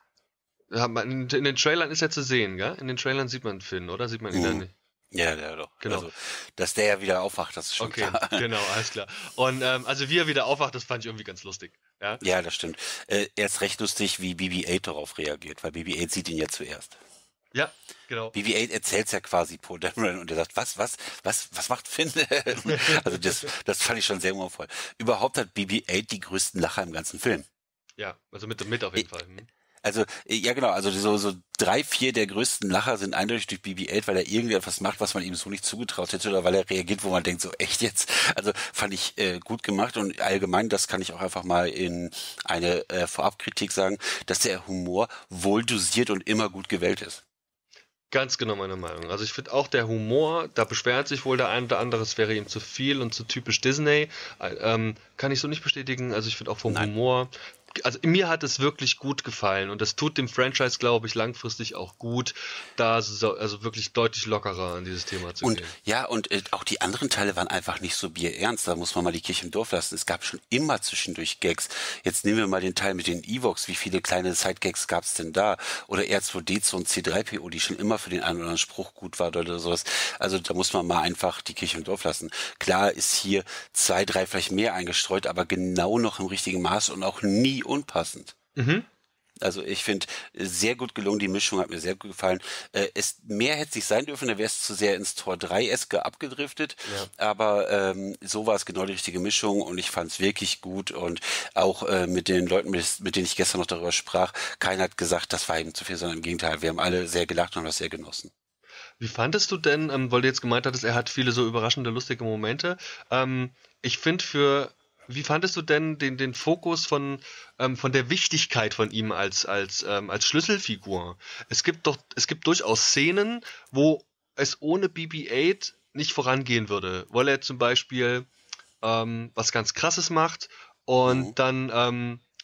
in, in den Trailern ist er zu sehen, gell? In den Trailern sieht man Finn, oder? Sieht man ihn mhm. dann nicht? Ja, ja, doch. Genau. Also, dass der ja wieder aufwacht, das ist schon okay, klar. Genau, alles klar. Und ähm, also wie er wieder aufwacht, das fand ich irgendwie ganz lustig. Ja, ja das stimmt. Äh, er ist recht lustig, wie B B acht darauf reagiert, weil B B acht sieht ihn ja zuerst. Ja, genau. B B acht erzählt's ja quasi Poe Dameron und er sagt, was, was, was, was macht Finn? Also das, das fand ich schon sehr humorvoll. Überhaupt hat B B acht die größten Lacher im ganzen Film. Ja, also mit, mit auf jeden Fall. Hm. Also, ja genau, also so, so drei, vier der größten Lacher sind eindeutig durch B B acht, weil er irgendwie etwas macht, was man ihm so nicht zugetraut hätte oder weil er reagiert, wo man denkt, so echt jetzt? Also fand ich äh, gut gemacht und allgemein, das kann ich auch einfach mal in eine äh, Vorabkritik sagen, dass der Humor wohl dosiert und immer gut gewählt ist. Ganz genau meine Meinung. Also ich finde auch der Humor, da beschwert sich wohl der ein oder andere, es wäre ihm zu viel und zu typisch Disney. Ähm, kann ich so nicht bestätigen. Also ich finde auch vom Nein. Humor, also mir hat es wirklich gut gefallen und das tut dem Franchise, glaube ich, langfristig auch gut, da so, also wirklich deutlich lockerer an dieses Thema zu und, gehen. Ja, und äh, auch die anderen Teile waren einfach nicht so bierernst, da muss man mal die Kirche im Dorf lassen. Es gab schon immer zwischendurch Gags. Jetzt nehmen wir mal den Teil mit den Evox, wie viele kleine Side-Gags gab es denn da? Oder R zwei D zwei und C drei P O, die schon immer für den einen oder anderen Spruch gut war oder sowas. Also da muss man mal einfach die Kirche im Dorf lassen. Klar ist hier zwei, drei vielleicht mehr eingestreut, aber genau noch im richtigen Maß und auch nie unpassend. Mhm. Also ich finde, sehr gut gelungen, die Mischung hat mir sehr gut gefallen. Äh, es, mehr hätte sich sein dürfen, da wäre es zu sehr ins Tor drei-eske abgedriftet, ja. aber ähm, so war es genau die richtige Mischung und ich fand es wirklich gut und auch äh, mit den Leuten, mit, mit denen ich gestern noch darüber sprach, keiner hat gesagt, das war ihm zu viel, sondern im Gegenteil, wir haben alle sehr gelacht und haben das sehr genossen. Wie fandest du denn, ähm, weil du jetzt gemeint hattest, er hat viele so überraschende, lustige Momente, ähm, ich finde für Wie fandest du denn den, den Fokus von, ähm, von der Wichtigkeit von ihm als, als, ähm, als Schlüsselfigur? Es gibt doch, es gibt durchaus Szenen, wo es ohne B B acht nicht vorangehen würde, weil er zum Beispiel ähm, was ganz Krasses macht und mhm. dann ähm,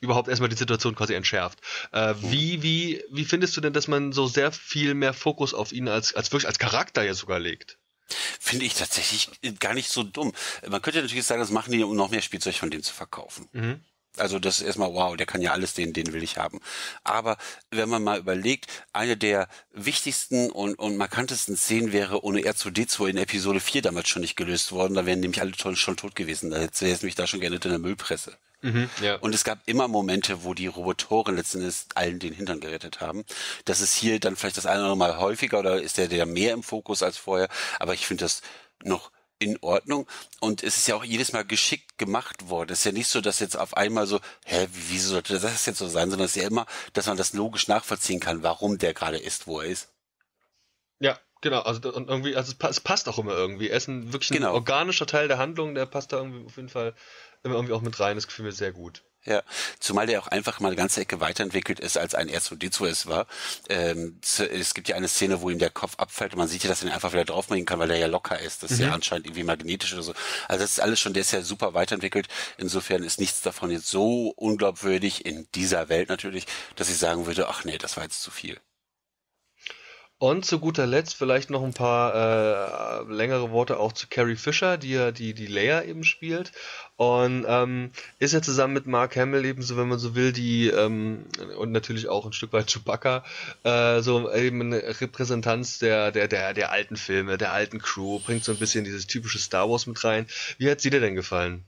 überhaupt erstmal die Situation quasi entschärft. Äh, wie, wie, wie findest du denn, dass man so sehr viel mehr Fokus auf ihn als, als wirklich als Charakter ja sogar legt? Finde ich tatsächlich gar nicht so dumm. Man könnte natürlich sagen, das machen die, um noch mehr Spielzeug von dem zu verkaufen. Mhm. Also das ist erstmal, wow, der kann ja alles, den, den will ich haben. Aber wenn man mal überlegt, eine der wichtigsten und, und markantesten Szenen wäre ohne R zwei D zwei in Episode vier damals schon nicht gelöst worden, da wären nämlich alle schon, schon tot gewesen. Da wäre es nämlich da schon geendet in der Müllpresse. Mhm, ja. Und es gab immer Momente, wo die Robotoren letzten Endes allen den Hintern gerettet haben. Das ist hier dann vielleicht das eine oder andere Mal häufiger oder ist der, der mehr im Fokus als vorher. Aber ich finde das noch in Ordnung. Und es ist ja auch jedes Mal geschickt gemacht worden. Es ist ja nicht so, dass jetzt auf einmal so, hä, wieso sollte das jetzt so sein, sondern es ist ja immer, dass man das logisch nachvollziehen kann, warum der gerade ist, wo er ist. Ja, genau. Also und irgendwie, also es passt auch immer irgendwie. Er ist ein wirklich ein genau. organischer Teil der Handlung, der passt da irgendwie auf jeden Fall immer irgendwie auch mit rein. Das gefühlt mir sehr gut. Ja, zumal der auch einfach mal eine ganze Ecke weiterentwickelt ist, als ein R zwei D zwei es war. Ähm, es gibt ja eine Szene, wo ihm der Kopf abfällt und man sieht ja, dass er ihn einfach wieder draufbringen kann, weil der ja locker ist. Das ist mhm. ja anscheinend irgendwie magnetisch oder so. Also das ist alles schon, der ist ja super weiterentwickelt. Insofern ist nichts davon jetzt so unglaubwürdig in dieser Welt natürlich, dass ich sagen würde, ach nee, das war jetzt zu viel. Und zu guter Letzt vielleicht noch ein paar äh, längere Worte auch zu Carrie Fisher, die ja die, die Leia eben spielt. Und ähm, ist ja zusammen mit Mark Hamill ebenso, wenn man so will, die ähm, und natürlich auch ein Stück weit Chewbacca, äh, so eben eine Repräsentanz der, der, der, der alten Filme, der alten Crew, bringt so ein bisschen dieses typische Star Wars mit rein. Wie hat sie dir denn gefallen?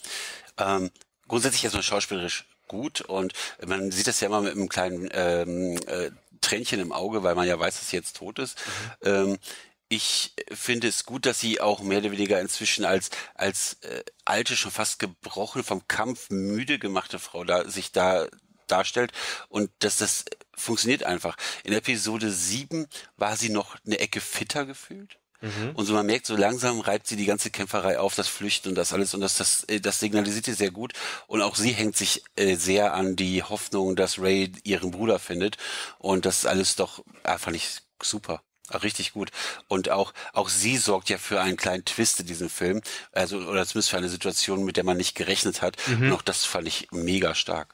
Ähm, grundsätzlich erstmal schauspielerisch gut und man sieht das ja immer mit einem kleinen ähm, äh, Tränchen im Auge, weil man ja weiß, dass sie jetzt tot ist. Mhm. Ähm, ich finde es gut, dass sie auch mehr oder weniger inzwischen als als äh, alte, schon fast gebrochen, vom Kampf müde gemachte Frau da sich da darstellt und dass das funktioniert einfach. In Episode sieben war sie noch eine Ecke fitter gefühlt. Mhm. Und so man merkt, so langsam reibt sie die ganze Kämpferei auf, das Flüchten und das alles und das, das, das signalisiert sie sehr gut und auch sie hängt sich äh, sehr an die Hoffnung, dass Rey ihren Bruder findet und das ist alles doch, ah, fand ich super. Richtig gut. Und auch auch sie sorgt ja für einen kleinen Twist in diesem Film, also oder zumindest für eine Situation, mit der man nicht gerechnet hat. Mhm. Und auch das fand ich mega stark.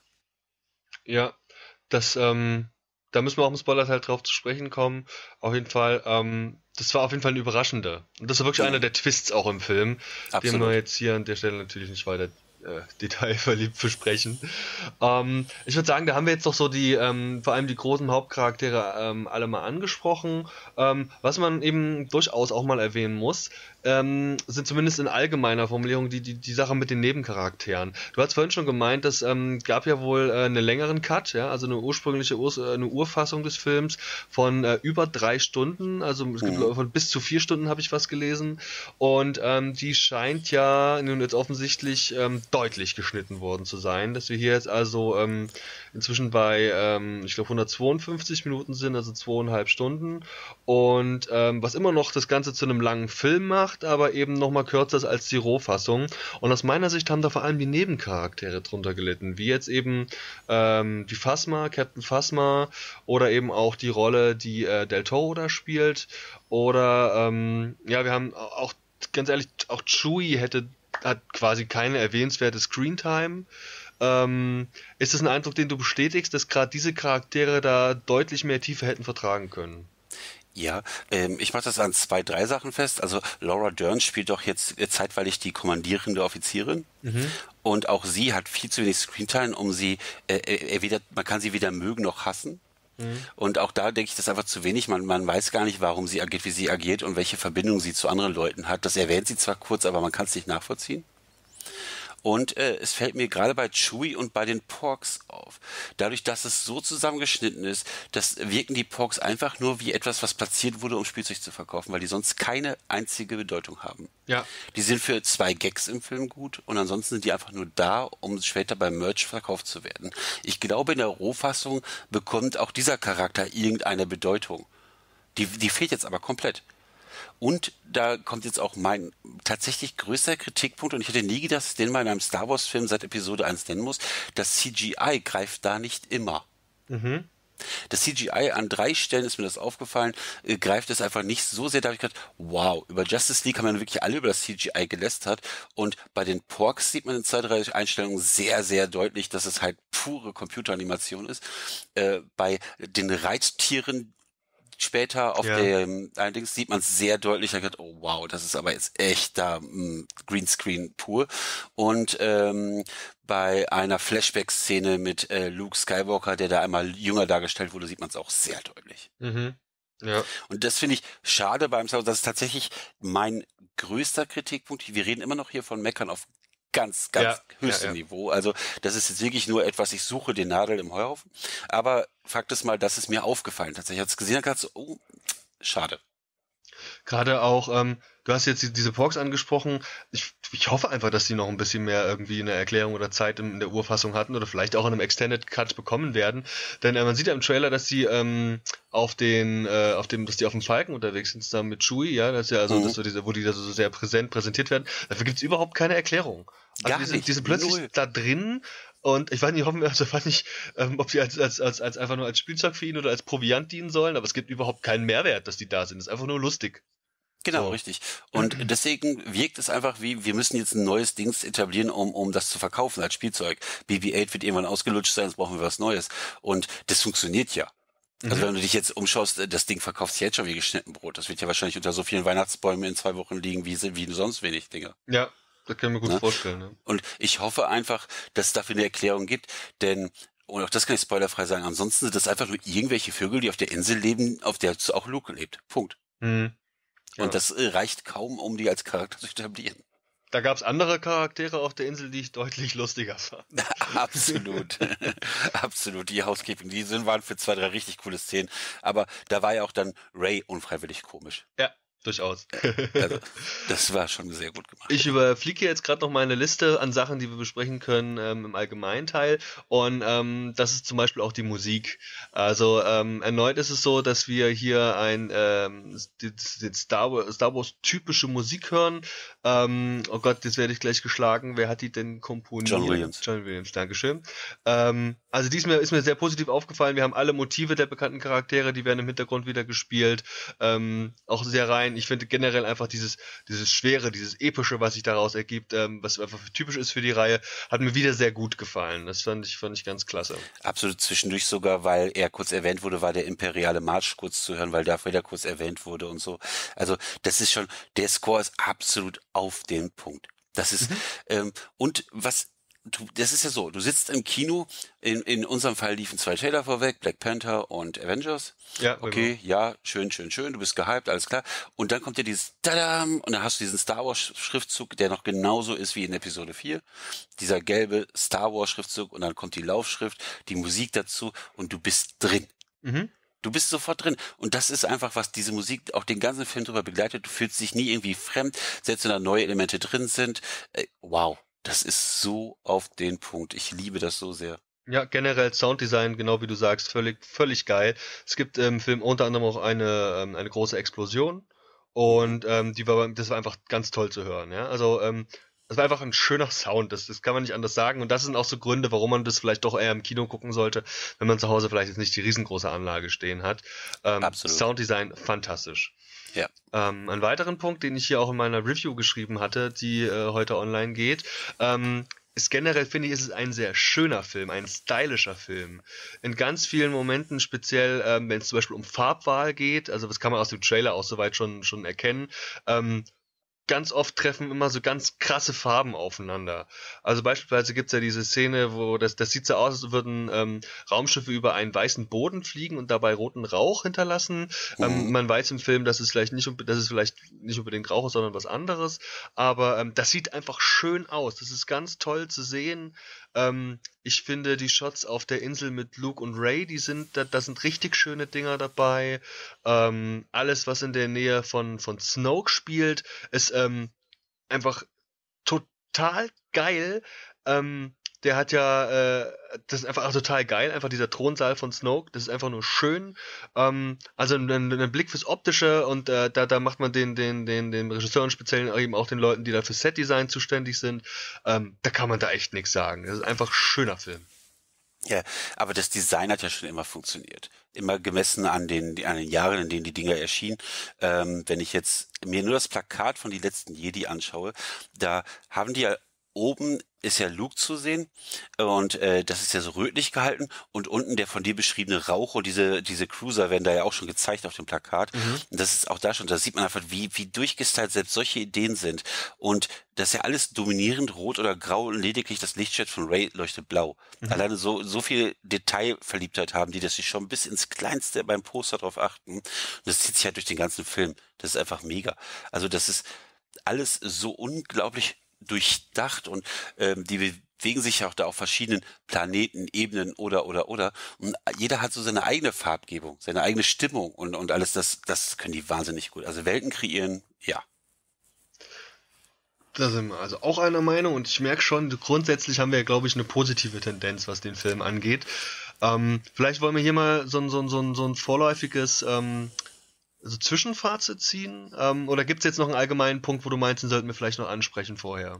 Ja, das, ähm, da müssen wir auch im Spoiler-Teil drauf zu sprechen kommen. Auf jeden Fall, ähm, das war auf jeden Fall ein überraschender. Und das war wirklich mhm. einer der Twists auch im Film, Absolut. den wir jetzt hier an der Stelle natürlich nicht weiter äh, detailverliebt besprechen. Ähm, ich würde sagen, da haben wir jetzt doch so die, ähm, vor allem die großen Hauptcharaktere ähm, alle mal angesprochen. Ähm, was man eben durchaus auch mal erwähnen muss, ähm, sind zumindest in allgemeiner Formulierung die, die, die Sache mit den Nebencharakteren. Du hast vorhin schon gemeint, es ähm, gab ja wohl äh, einen längeren Cut, ja, also eine ursprüngliche Ur äh, eine Urfassung des Films von äh, über drei Stunden, also es gibt, mhm. von bis zu vier Stunden habe ich was gelesen und ähm, die scheint ja nun jetzt offensichtlich ähm, deutlich geschnitten worden zu sein, dass wir hier jetzt also ähm, inzwischen bei, ähm, ich glaube, hundertzweiundfünfzig Minuten sind, also zweieinhalb Stunden und ähm, was immer noch das Ganze zu einem langen Film macht, aber eben nochmal kürzer ist als die Rohfassung. Und aus meiner Sicht haben da vor allem die Nebencharaktere drunter gelitten, wie jetzt eben ähm, die Phasma, Captain Phasma oder eben auch die Rolle, die äh, Del Toro da spielt. Oder ähm, ja, wir haben auch, ganz ehrlich, auch Chewie hätte hat quasi keine erwähnenswerte Screentime. Ähm, ist das ein Eindruck, den du bestätigst, dass gerade diese Charaktere da deutlich mehr Tiefe hätten vertragen können? Ja, ähm, ich mache das an zwei, drei Sachen fest. Also Laura Dern spielt doch jetzt äh, zeitweilig die kommandierende Offizierin mhm. und auch sie hat viel zu wenig Screentime, um sie, äh, äh, weder, man kann sie weder mögen noch hassen. Mhm. Und auch da denke ich, das ist einfach zu wenig. Man, man weiß gar nicht, warum sie agiert, wie sie agiert und welche Verbindung sie zu anderen Leuten hat. Das erwähnt sie zwar kurz, aber man kann es nicht nachvollziehen. Und äh, es fällt mir gerade bei Chewie und bei den Porks auf. Dadurch, dass es so zusammengeschnitten ist, das wirken die Porks einfach nur wie etwas, was platziert wurde, um Spielzeug zu verkaufen, weil die sonst keine einzige Bedeutung haben. Ja. Die sind für zwei Gags im Film gut und ansonsten sind die einfach nur da, um später beim Merch verkauft zu werden. Ich glaube, in der Rohfassung bekommt auch dieser Charakter irgendeine Bedeutung. Die, die fehlt jetzt aber komplett. Und da kommt jetzt auch mein tatsächlich größter Kritikpunkt, und ich hätte nie gedacht, dass ich den mal in einem Star Wars Film seit Episode eins nennen muss, das C G I greift da nicht immer. Mhm. Das C G I an drei Stellen ist mir das aufgefallen, äh, greift es einfach nicht so sehr. Da habe ich gedacht, wow, über Justice League haben wir wirklich alle über das C G I gelästert. Und bei den Porks sieht man in zwei, drei Einstellungen sehr, sehr deutlich, dass es halt pure Computeranimation ist. Äh, bei den Reittieren später auf Ja. dem allerdings sieht man es sehr deutlich. Da gedacht, oh wow, das ist aber jetzt echt da mh, Greenscreen pur. Und ähm, bei einer Flashback-Szene mit äh, Luke Skywalker, der da einmal jünger dargestellt wurde, sieht man es auch sehr deutlich. Mhm. Ja. Und das finde ich schade beim Sound. Das ist tatsächlich mein größter Kritikpunkt. Wir reden immer noch hier von Meckern auf ganz, ganz Ja, höchstem ja, ja. Niveau. Also das ist jetzt wirklich nur etwas, ich suche den Nadel im Heuhaufen. Aber Fakt ist mal, das ist mir aufgefallen. Tatsächlich, ich habe es gesehen und gedacht, so, oh, schade. Gerade auch, ähm, du hast jetzt die- diese Porks angesprochen. Ich, ich hoffe einfach, dass die noch ein bisschen mehr irgendwie eine Erklärung oder Zeit in, in der Urfassung hatten oder vielleicht auch in einem Extended Cut bekommen werden. Denn äh, man sieht ja im Trailer, dass die ähm, auf den, äh, auf dem, dass die auf dem Falken unterwegs sind, zusammen mit Chewie, ja, das ist ja also, Mhm. das so diese, wo die da so sehr präsent präsentiert werden. Dafür gibt's überhaupt keine Erklärung. Also Gar die sind, nicht. die sind plötzlich Null. da drin. Und ich weiß nicht, hoffen wir, also ich weiß nicht, ähm, ob die als, als, als, als einfach nur als Spielzeug für ihn oder als Proviant dienen sollen, aber es gibt überhaupt keinen Mehrwert, dass die da sind. Es ist einfach nur lustig. Genau, So. richtig. Und deswegen wirkt es einfach wie, wir müssen jetzt ein neues Dings etablieren, um, um das zu verkaufen als Spielzeug. B B acht wird irgendwann ausgelutscht sein, jetzt brauchen wir was Neues. Und das funktioniert ja. Also wenn du dich jetzt umschaust, das Ding verkauft sich jetzt schon wie geschnitten Brot. Das wird ja wahrscheinlich unter so vielen Weihnachtsbäumen in zwei Wochen liegen, wie, wie sonst wenig Dinge. Ja, das kann ich mir gut Ne? vorstellen. Ja. Und ich hoffe einfach, dass es dafür eine Erklärung gibt, denn, und auch das kann ich spoilerfrei sagen, ansonsten sind das einfach nur irgendwelche Vögel, die auf der Insel leben, auf der auch Luke lebt. Punkt. Mhm. Ja. Und das äh, reicht kaum, um die als Charakter zu etablieren. Da gab's andere Charaktere auf der Insel, die ich deutlich lustiger fand. Absolut. Absolut. Die Housekeeping, die sind, waren für zwei, drei richtig coole Szenen. Aber da war ja auch dann Ray unfreiwillig komisch. Ja, durchaus. Also, das war schon sehr gut gemacht. Ich überfliege jetzt gerade noch mal eine Liste an Sachen, die wir besprechen können ähm, im allgemeinen Teil. Und ähm, das ist zum Beispiel auch die Musik. Also ähm, erneut ist es so, dass wir hier ein ähm, die, die Star Wars, Star Wars typische Musik hören. Ähm, oh Gott, jetzt werde ich gleich geschlagen. Wer hat die denn komponiert? John Williams. John Williams, Dankeschön. Ähm, also die ist mir, ist mir sehr positiv aufgefallen. Wir haben alle Motive der bekannten Charaktere, die werden im Hintergrund wieder gespielt. Ähm, auch sehr rein. Ich finde generell einfach dieses, dieses Schwere, dieses Epische, was sich daraus ergibt, ähm, was einfach typisch ist für die Reihe, hat mir wieder sehr gut gefallen. Das fand ich, fand ich ganz klasse. Absolut zwischendurch sogar, weil er kurz erwähnt wurde, war der imperiale Marsch kurz zu hören, weil Darth Vader kurz erwähnt wurde und so. Also das ist schon, der Score ist absolut auf den Punkt. Das ist, ähm, und was, du, das ist ja so, du sitzt im Kino, in, in unserem Fall liefen zwei Trailer vorweg, Black Panther und Avengers. Ja, Okay, ja, schön, schön, schön, du bist gehypt, alles klar. Und dann kommt ja dieses Tadam und dann hast du diesen Star Wars Schriftzug, der noch genauso ist wie in Episode vier. Dieser gelbe Star Wars Schriftzug und dann kommt die Laufschrift, die Musik dazu und du bist drin. Mhm. Du bist sofort drin. Und das ist einfach, was diese Musik auch den ganzen Film drüber begleitet. Du fühlst dich nie irgendwie fremd, selbst wenn da neue Elemente drin sind. Äh, wow, das ist so auf den Punkt. Ich liebe das so sehr. Ja, generell Sounddesign, genau wie du sagst, völlig, völlig geil. Es gibt im Film unter anderem auch eine, ähm, eine große Explosion und ähm, die war, das war einfach ganz toll zu hören. Ja, also ähm, das war einfach ein schöner Sound. Das, das kann man nicht anders sagen. Und das sind auch so Gründe, warum man das vielleicht doch eher im Kino gucken sollte, wenn man zu Hause vielleicht jetzt nicht die riesengroße Anlage stehen hat. Ähm, Absolut. Sounddesign fantastisch. Ja. Ähm, einen weiteren Punkt, den ich hier auch in meiner Review geschrieben hatte, die äh, heute online geht, ähm, ist generell, finde ich, ist es ein sehr schöner Film, ein stylischer Film. In ganz vielen Momenten, speziell ähm, wenn es zum Beispiel um Farbwahl geht, also das kann man aus dem Trailer auch soweit schon, schon erkennen, ähm, ganz oft treffen immer so ganz krasse Farben aufeinander. Also beispielsweise gibt's ja diese Szene, wo das, das sieht so aus, als würden ähm, Raumschiffe über einen weißen Boden fliegen und dabei roten Rauch hinterlassen. Mhm. Ähm, man weiß im Film, dass es vielleicht nicht, unbe- dass es vielleicht nicht unbedingt Rauch ist, sondern was anderes. Aber ähm, das sieht einfach schön aus. Das ist ganz toll zu sehen. Ähm, ich finde die Shots auf der Insel mit Luke und Ray, die sind, da, da sind richtig schöne Dinger dabei. Ähm, alles, was in der Nähe von, von Snoke spielt, ist ähm, einfach total geil. Ähm, der hat ja, äh, das ist einfach auch total geil, einfach dieser Thronsaal von Snoke, das ist einfach nur schön. Ähm, also ein, ein Blick fürs Optische und äh, da, da macht man den, den, den, den Regisseuren speziell eben auch den Leuten, die da für Setdesign zuständig sind. Ähm, da kann man da echt nichts sagen. Das ist einfach ein schöner Film. Ja, aber das Design hat ja schon immer funktioniert. Immer gemessen an den, an den Jahren, in denen die Dinger erschienen. Ähm, wenn ich jetzt mir nur das Plakat von die letzten Jedi anschaue, da haben die ja oben ist ja Luke zu sehen und äh, das ist ja so rötlich gehalten und unten der von dir beschriebene Rauch und diese diese Cruiser werden da ja auch schon gezeigt auf dem Plakat. Mhm. Und das ist auch da schon, da sieht man einfach, wie wie durchgestylt selbst solche Ideen sind und das ist ja alles dominierend rot oder grau und lediglich das Lichtschwert von Rey leuchtet blau. Mhm. Alleine so so viel Detailverliebtheit haben die, dass sie schon bis ins Kleinste beim Poster drauf achten. Und das zieht sich halt durch den ganzen Film. Das ist einfach mega. Also das ist alles so unglaublich durchdacht und ähm, die bewegen sich ja auch da auf verschiedenen Planeten, Ebenen oder oder oder und jeder hat so seine eigene Farbgebung, seine eigene Stimmung und und alles das das können die wahnsinnig gut. Also Welten kreieren, ja. Da sind wir also auch einer Meinung und ich merke schon, grundsätzlich haben wir ja, glaube ich, eine positive Tendenz, was den Film angeht. Ähm, vielleicht wollen wir hier mal so ein so ein so ein, so ein vorläufiges ähm, also Zwischenfazit ziehen? Ähm, oder gibt es jetzt noch einen allgemeinen Punkt, wo du meinst, den sollten wir vielleicht noch ansprechen vorher?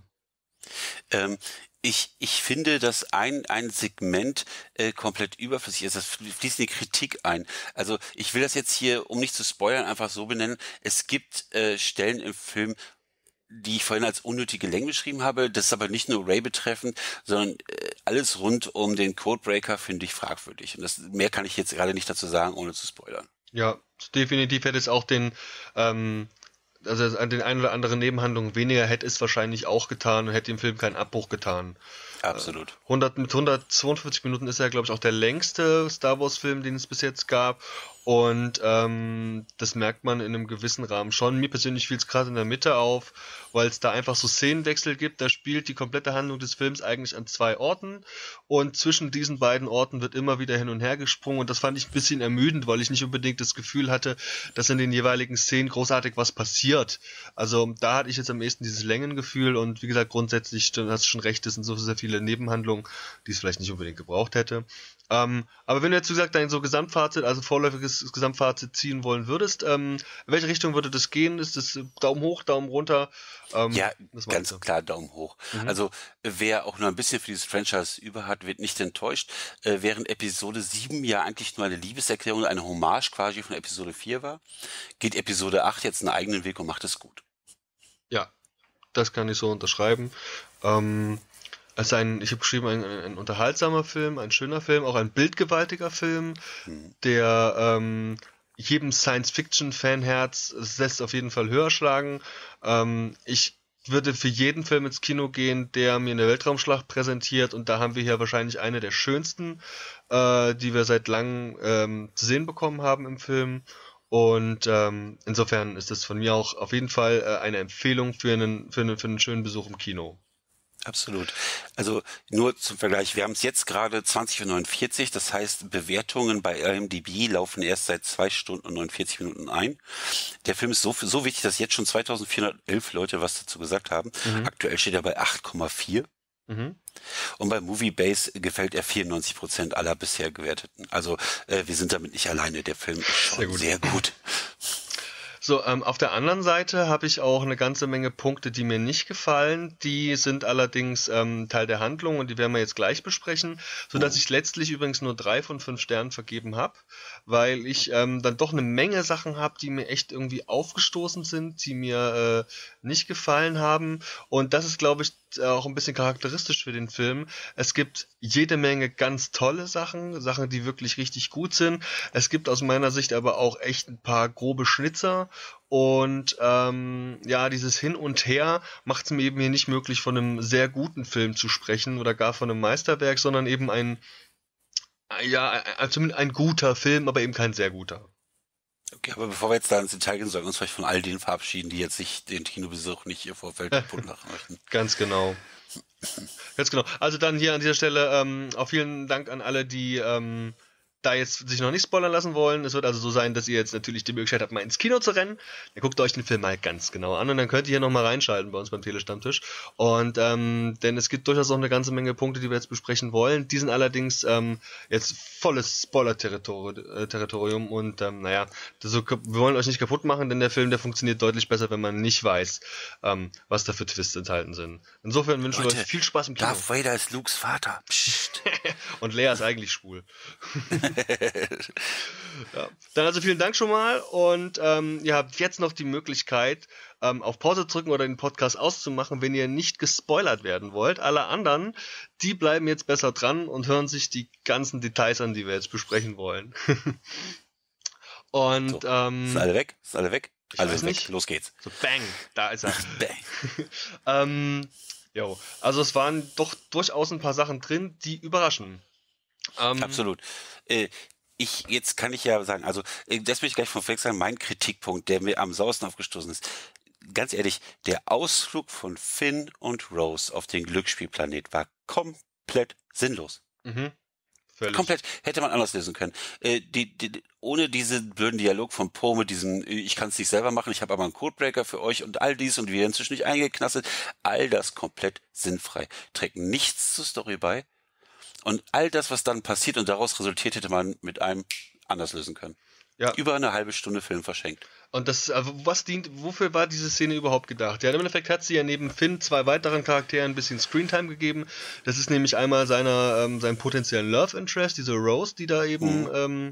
Ähm, ich, ich finde, dass ein, ein Segment äh, komplett überflüssig ist. Das fließt in die Kritik ein. Also ich will das jetzt hier, um nicht zu spoilern, einfach so benennen. Es gibt äh, Stellen im Film, die ich vorhin als unnötige Länge beschrieben habe. Das ist aber nicht nur Rey betreffend, sondern äh, alles rund um den Codebreaker finde ich fragwürdig. Und das mehr kann ich jetzt gerade nicht dazu sagen, ohne zu spoilern. Ja, definitiv hätte es auch den, ähm, also an den ein oder anderen Nebenhandlungen weniger hätte es wahrscheinlich auch getan und hätte dem Film keinen Abbruch getan. Absolut. hundert, mit hundertzweiundvierzig Minuten ist er, glaube ich, auch der längste Star Wars Film, den es bis jetzt gab. Und ähm, das merkt man in einem gewissen Rahmen schon. Mir persönlich fiel es gerade in der Mitte auf, weil es da einfach so Szenenwechsel gibt. Da spielt die komplette Handlung des Films eigentlich an zwei Orten und zwischen diesen beiden Orten wird immer wieder hin und her gesprungen und das fand ich ein bisschen ermüdend, weil ich nicht unbedingt das Gefühl hatte, dass in den jeweiligen Szenen großartig was passiert. Also da hatte ich jetzt am ehesten dieses Längengefühl und wie gesagt, grundsätzlich, du hast schon recht, es sind so sehr viele Nebenhandlungen, die es vielleicht nicht unbedingt gebraucht hätte. Ähm, aber wenn du jetzt, wie gesagt, dein so Gesamtfazit, also vorläufiges Gesamtfazit ziehen wollen würdest, ähm, in welche Richtung würde das gehen? Ist das Daumen hoch, Daumen runter? Ähm, ja, ganz du? klar Daumen hoch. Mhm. Also wer auch nur ein bisschen für dieses Franchise über hat, wird nicht enttäuscht. Äh, während Episode sieben ja eigentlich nur eine Liebeserklärung, eine Hommage quasi von Episode vier war, geht Episode acht jetzt einen eigenen Weg und macht es gut. Ja, das kann ich so unterschreiben. Ähm, Es ist ein, ich habe geschrieben, ein, ein unterhaltsamer Film, ein schöner Film, auch ein bildgewaltiger Film, hm. der ähm, jedem Science-Fiction-Fanherz, es lässt auf jeden Fall höher schlagen. Ähm, ich würde für jeden Film ins Kino gehen, der mir eine Weltraumschlacht präsentiert und da haben wir hier wahrscheinlich eine der schönsten, äh, die wir seit langem ähm, zu sehen bekommen haben im Film. Und ähm, insofern ist das von mir auch auf jeden Fall äh, eine Empfehlung für einen, für einen, für einen schönen Besuch im Kino. Absolut. Also nur zum Vergleich, wir haben es jetzt gerade zwanzig Uhr neunundvierzig, das heißt Bewertungen bei I M D B laufen erst seit zwei Stunden und neunundvierzig Minuten ein. Der Film ist so, so wichtig, dass jetzt schon zweitausendvierhundertelf Leute was dazu gesagt haben. Mhm. Aktuell steht er bei acht Komma vier. Mhm. Und bei Moviebase gefällt er vierundneunzig Prozent aller bisher Gewerteten. Also äh, wir sind damit nicht alleine, der Film ist schon sehr gut. Sehr gut. So, ähm, auf der anderen Seite habe ich auch eine ganze Menge Punkte, die mir nicht gefallen. Die sind allerdings ähm, Teil der Handlung und die werden wir jetzt gleich besprechen, sodass oh. ich letztlich übrigens nur drei von fünf Sternen vergeben habe, weil ich ähm, dann doch eine Menge Sachen habe, die mir echt irgendwie aufgestoßen sind, die mir äh, nicht gefallen haben. Und das ist, glaube ich, auch ein bisschen charakteristisch für den Film. Es gibt jede Menge ganz tolle Sachen, Sachen, die wirklich richtig gut sind. Es gibt aus meiner Sicht aber auch echt ein paar grobe Schnitzer und ähm, ja, dieses Hin und Her macht es mir eben hier nicht möglich, von einem sehr guten Film zu sprechen oder gar von einem Meisterwerk, sondern eben ein, ja, zumindest ein guter Film, aber eben kein sehr guter. Okay, aber bevor wir jetzt da ins Detail gehen, sollten wir uns vielleicht von all denen verabschieden, die jetzt sich den Kinobesuch nicht im Vorfeld kaputt machen möchten. Ganz genau. Ganz genau. Also dann hier an dieser Stelle ähm, auch vielen Dank an alle, die ähm, da jetzt sich noch nicht spoilern lassen wollen, es wird also so sein, dass ihr jetzt natürlich die Möglichkeit habt, mal ins Kino zu rennen. Dann guckt euch den Film mal ganz genau an und dann könnt ihr hier nochmal reinschalten bei uns beim Telestammtisch. Und ähm, denn es gibt durchaus auch eine ganze Menge Punkte, die wir jetzt besprechen wollen. Die sind allerdings ähm, jetzt volles Spoiler-Territorium und ähm, naja, das so, wir wollen euch nicht kaputt machen, denn der Film, der funktioniert deutlich besser, wenn man nicht weiß, ähm, was da für Twists enthalten sind. Insofern wünschen wir euch viel Spaß im Kino. Darth Vader ist Lukes Vater. Psst. Und Leia ist eigentlich schwul. Ja. Dann also vielen Dank schon mal und ähm, ihr habt jetzt noch die Möglichkeit, ähm, auf Pause zu drücken oder den Podcast auszumachen, wenn ihr nicht gespoilert werden wollt. Alle anderen, die bleiben jetzt besser dran und hören sich die ganzen Details an, die wir jetzt besprechen wollen. Und so, ähm, ist alle weg? Ist alle weg? Ich Alles weiß weg. nicht. Los geht's. So bang, da ist er. Bang. ähm, jo, also es waren doch durchaus ein paar Sachen drin, die überraschen. Ähm, Absolut. Äh, ich, jetzt kann ich ja sagen, also äh, das will ich gleich von vorweg sagen, mein Kritikpunkt, der mir am sauersten aufgestoßen ist. Ganz ehrlich, der Ausflug von Finn und Rose auf den Glücksspielplanet war komplett sinnlos. Mhm. Völlig. Komplett. Hätte man anders lösen können. Äh, die, die, ohne diesen blöden Dialog von Poe mit diesem, ich kann es nicht selber machen, ich habe aber einen Codebreaker für euch und all dies und wir werden inzwischen nicht eingeknastet. All das komplett sinnfrei. Trägt nichts zur Story bei. Und all das, was dann passiert und daraus resultiert, hätte man mit einem anders lösen können. Ja. Über eine halbe Stunde Film verschenkt. Und das, also was dient, wofür war diese Szene überhaupt gedacht? Ja, im Endeffekt hat sie ja neben Finn zwei weiteren Charakteren ein bisschen Screentime gegeben. Das ist nämlich einmal seiner, ähm, sein potenziellen Love Interest, diese Rose, die da eben, mhm. ähm,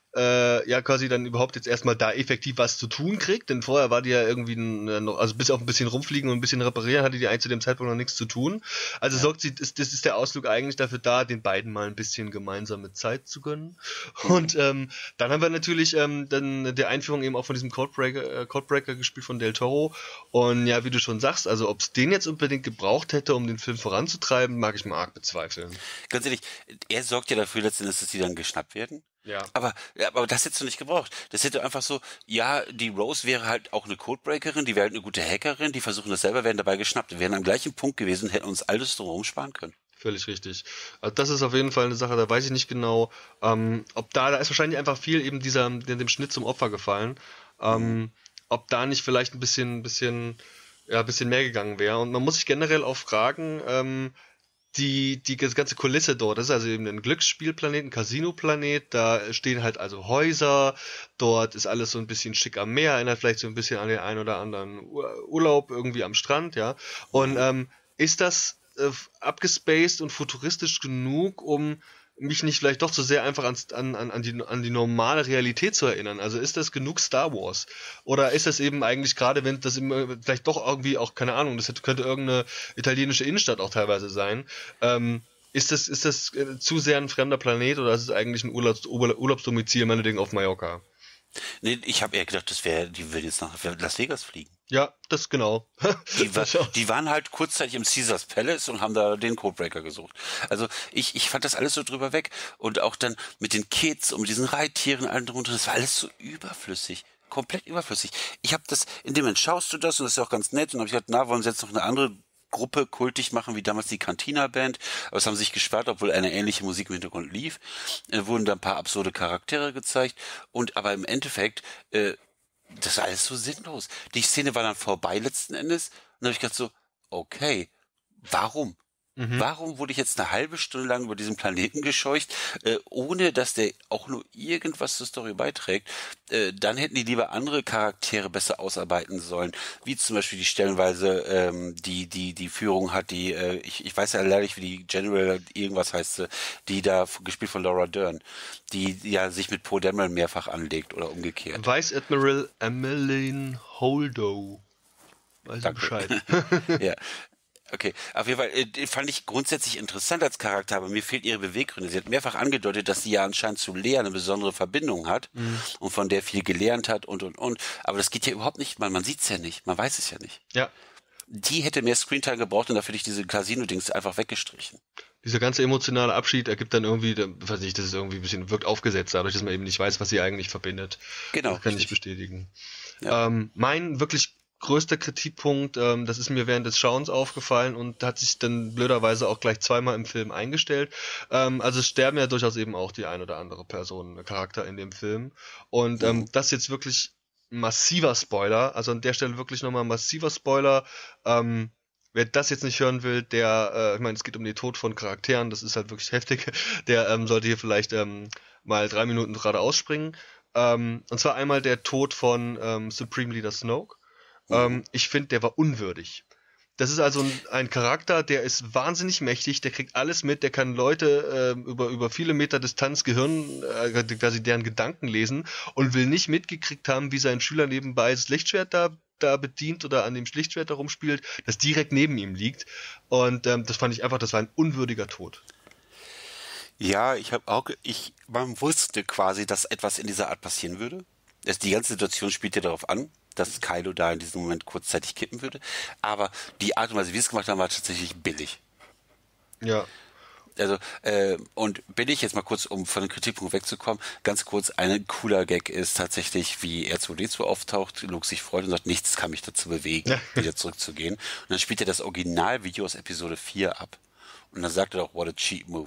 äh, ja, quasi dann überhaupt jetzt erstmal da effektiv was zu tun kriegt, denn vorher war die ja irgendwie noch, also bis auf ein bisschen rumfliegen und ein bisschen reparieren, hatte die eigentlich zu dem Zeitpunkt noch nichts zu tun. Also ja. sorgt sie, ist, das ist der Ausflug eigentlich dafür da, den beiden mal ein bisschen gemeinsame Zeit zu gönnen. Mhm. Und ähm, dann haben wir natürlich ähm, dann der Einführung eben auch von diesem Codebreaker, äh, Codebreaker gespielt von Del Toro. Und ja, wie du schon sagst, also ob es den jetzt unbedingt gebraucht hätte, um den Film voranzutreiben, mag ich mal arg bezweifeln. Ganz ehrlich, er sorgt ja dafür letztendlich, dass sie dann geschnappt werden. Ja. Aber, ja, aber das hättest du nicht gebraucht. Das hätte einfach so, ja, die Rose wäre halt auch eine Codebreakerin, die wäre halt eine gute Hackerin, die versuchen das selber, werden dabei geschnappt. Wir wären am gleichen Punkt gewesen und hätten uns alles drumherum sparen können. Völlig richtig. Also das ist auf jeden Fall eine Sache, da weiß ich nicht genau, ähm, ob da, da ist wahrscheinlich einfach viel eben dieser, dem Schnitt zum Opfer gefallen, ähm, mhm. ob da nicht vielleicht ein bisschen, bisschen, ja, ein bisschen mehr gegangen wäre. Und man muss sich generell auch fragen, ähm, Die, die ganze Kulisse dort, das ist also eben ein Glücksspielplanet, ein Casino-Planet, da stehen halt also Häuser, dort ist alles so ein bisschen schick am Meer, erinnert vielleicht so ein bisschen an den einen oder anderen Urlaub irgendwie am Strand, ja. Und ähm, ist das äh, abgespaced und futuristisch genug, um mich nicht vielleicht doch zu sehr einfach an, an, an, die, an die normale Realität zu erinnern? Also ist das genug Star Wars? Oder ist das eben eigentlich gerade, wenn das immer vielleicht doch irgendwie auch, keine Ahnung, das könnte irgendeine italienische Innenstadt auch teilweise sein, ähm, ist das, ist das äh, zu sehr ein fremder Planet oder ist es eigentlich ein Urlaubs, Urlaubsdomizil, meinetwegen auf Mallorca? Nee, ich habe eher gedacht, das wäre, die würden jetzt nach Las Vegas fliegen. Ja, das genau. Die, war, die waren halt kurzzeitig im Caesars Palace und haben da den Codebreaker gesucht. Also ich, ich fand das alles so drüber weg. Und auch dann mit den Kids und mit diesen Reittieren allen drunter, das war alles so überflüssig. Komplett überflüssig. Ich habe das, in dem Moment schaust du das und das ist ja auch ganz nett. Und habe ich gedacht, na, wollen sie jetzt noch eine andere Gruppe kultig machen, wie damals die Cantina-Band. Aber es haben sich gesperrt, obwohl eine ähnliche Musik im Hintergrund lief. Äh, wurden da ein paar absurde Charaktere gezeigt. Und aber im Endeffekt, äh, das war alles so sinnlos. Die Szene war dann vorbei letzten Endes. Und dann habe ich gedacht so, okay, warum? Mhm. Warum wurde ich jetzt eine halbe Stunde lang über diesen Planeten gescheucht, äh, ohne dass der auch nur irgendwas zur Story beiträgt? Äh, dann hätten die lieber andere Charaktere besser ausarbeiten sollen, wie zum Beispiel die stellenweise ähm, die die die Führung hat, die äh, ich, ich weiß ja leider nicht, wie die General irgendwas heißt, sie, die da gespielt von Laura Dern, die, die ja sich mit Poe Dameron mehrfach anlegt oder umgekehrt. Vice Admiral Emmeline Holdo. Weiß ich Bescheid. Ja. Okay, auf jeden Fall äh, fand ich grundsätzlich interessant als Charakter, aber mir fehlt ihre Beweggründe. Sie hat mehrfach angedeutet, dass sie ja anscheinend zu Lea eine besondere Verbindung hat mhm. und von der viel gelernt hat und, und, und. Aber das geht ja überhaupt nicht, man, man sieht es ja nicht, man weiß es ja nicht. Ja. Die hätte mehr Screentime gebraucht und dafür ich diese Casino-Dings einfach weggestrichen. Dieser ganze emotionale Abschied ergibt dann irgendwie, weiß nicht, das ist irgendwie ein bisschen, wirkt aufgesetzt, dadurch, dass man eben nicht weiß, was sie eigentlich verbindet. Genau. Das kann richtig. ich bestätigen. Ja. Ähm, mein wirklich größter Kritikpunkt, ähm, das ist mir während des Schauens aufgefallen und hat sich dann blöderweise auch gleich zweimal im Film eingestellt. Ähm, also es sterben ja durchaus eben auch die ein oder andere Person, Charakter in dem Film. Und ähm, das ist jetzt wirklich ein massiver Spoiler, also an der Stelle wirklich nochmal ein massiver Spoiler. Ähm, wer das jetzt nicht hören will, der, äh, ich meine, es geht um den Tod von Charakteren, das ist halt wirklich heftig, der ähm, sollte hier vielleicht ähm, mal drei Minuten gerade ausspringen. Ähm, und zwar einmal der Tod von ähm, Supreme Leader Snoke. Ähm, ich finde, der war unwürdig. Das ist also ein, ein Charakter, der ist wahnsinnig mächtig, der kriegt alles mit, der kann Leute äh, über, über viele Meter Distanz Gehirn, äh, quasi deren Gedanken lesen und will nicht mitgekriegt haben, wie sein Schüler nebenbei das Lichtschwert da, da bedient oder an dem Lichtschwert da rumspielt, das direkt neben ihm liegt. Und ähm, das fand ich einfach, das war ein unwürdiger Tod. Ja, ich habe auch, ich, man wusste quasi, dass etwas in dieser Art passieren würde. Das, die ganze Situation spielt ja darauf an, dass Kylo da in diesem Moment kurzzeitig kippen würde. Aber die Art und Weise, wie wir es gemacht haben, war tatsächlich billig. Ja. Also, äh, und billig, jetzt mal kurz, um von den Kritikpunkten wegzukommen, ganz kurz, ein cooler Gag ist tatsächlich, wie R zwei D zwei auftaucht, Luke sich freut und sagt, nichts kann mich dazu bewegen, ja. wieder zurückzugehen. Und dann spielt er das Originalvideo aus Episode vier ab. Und dann sagt er doch, what a cheap move.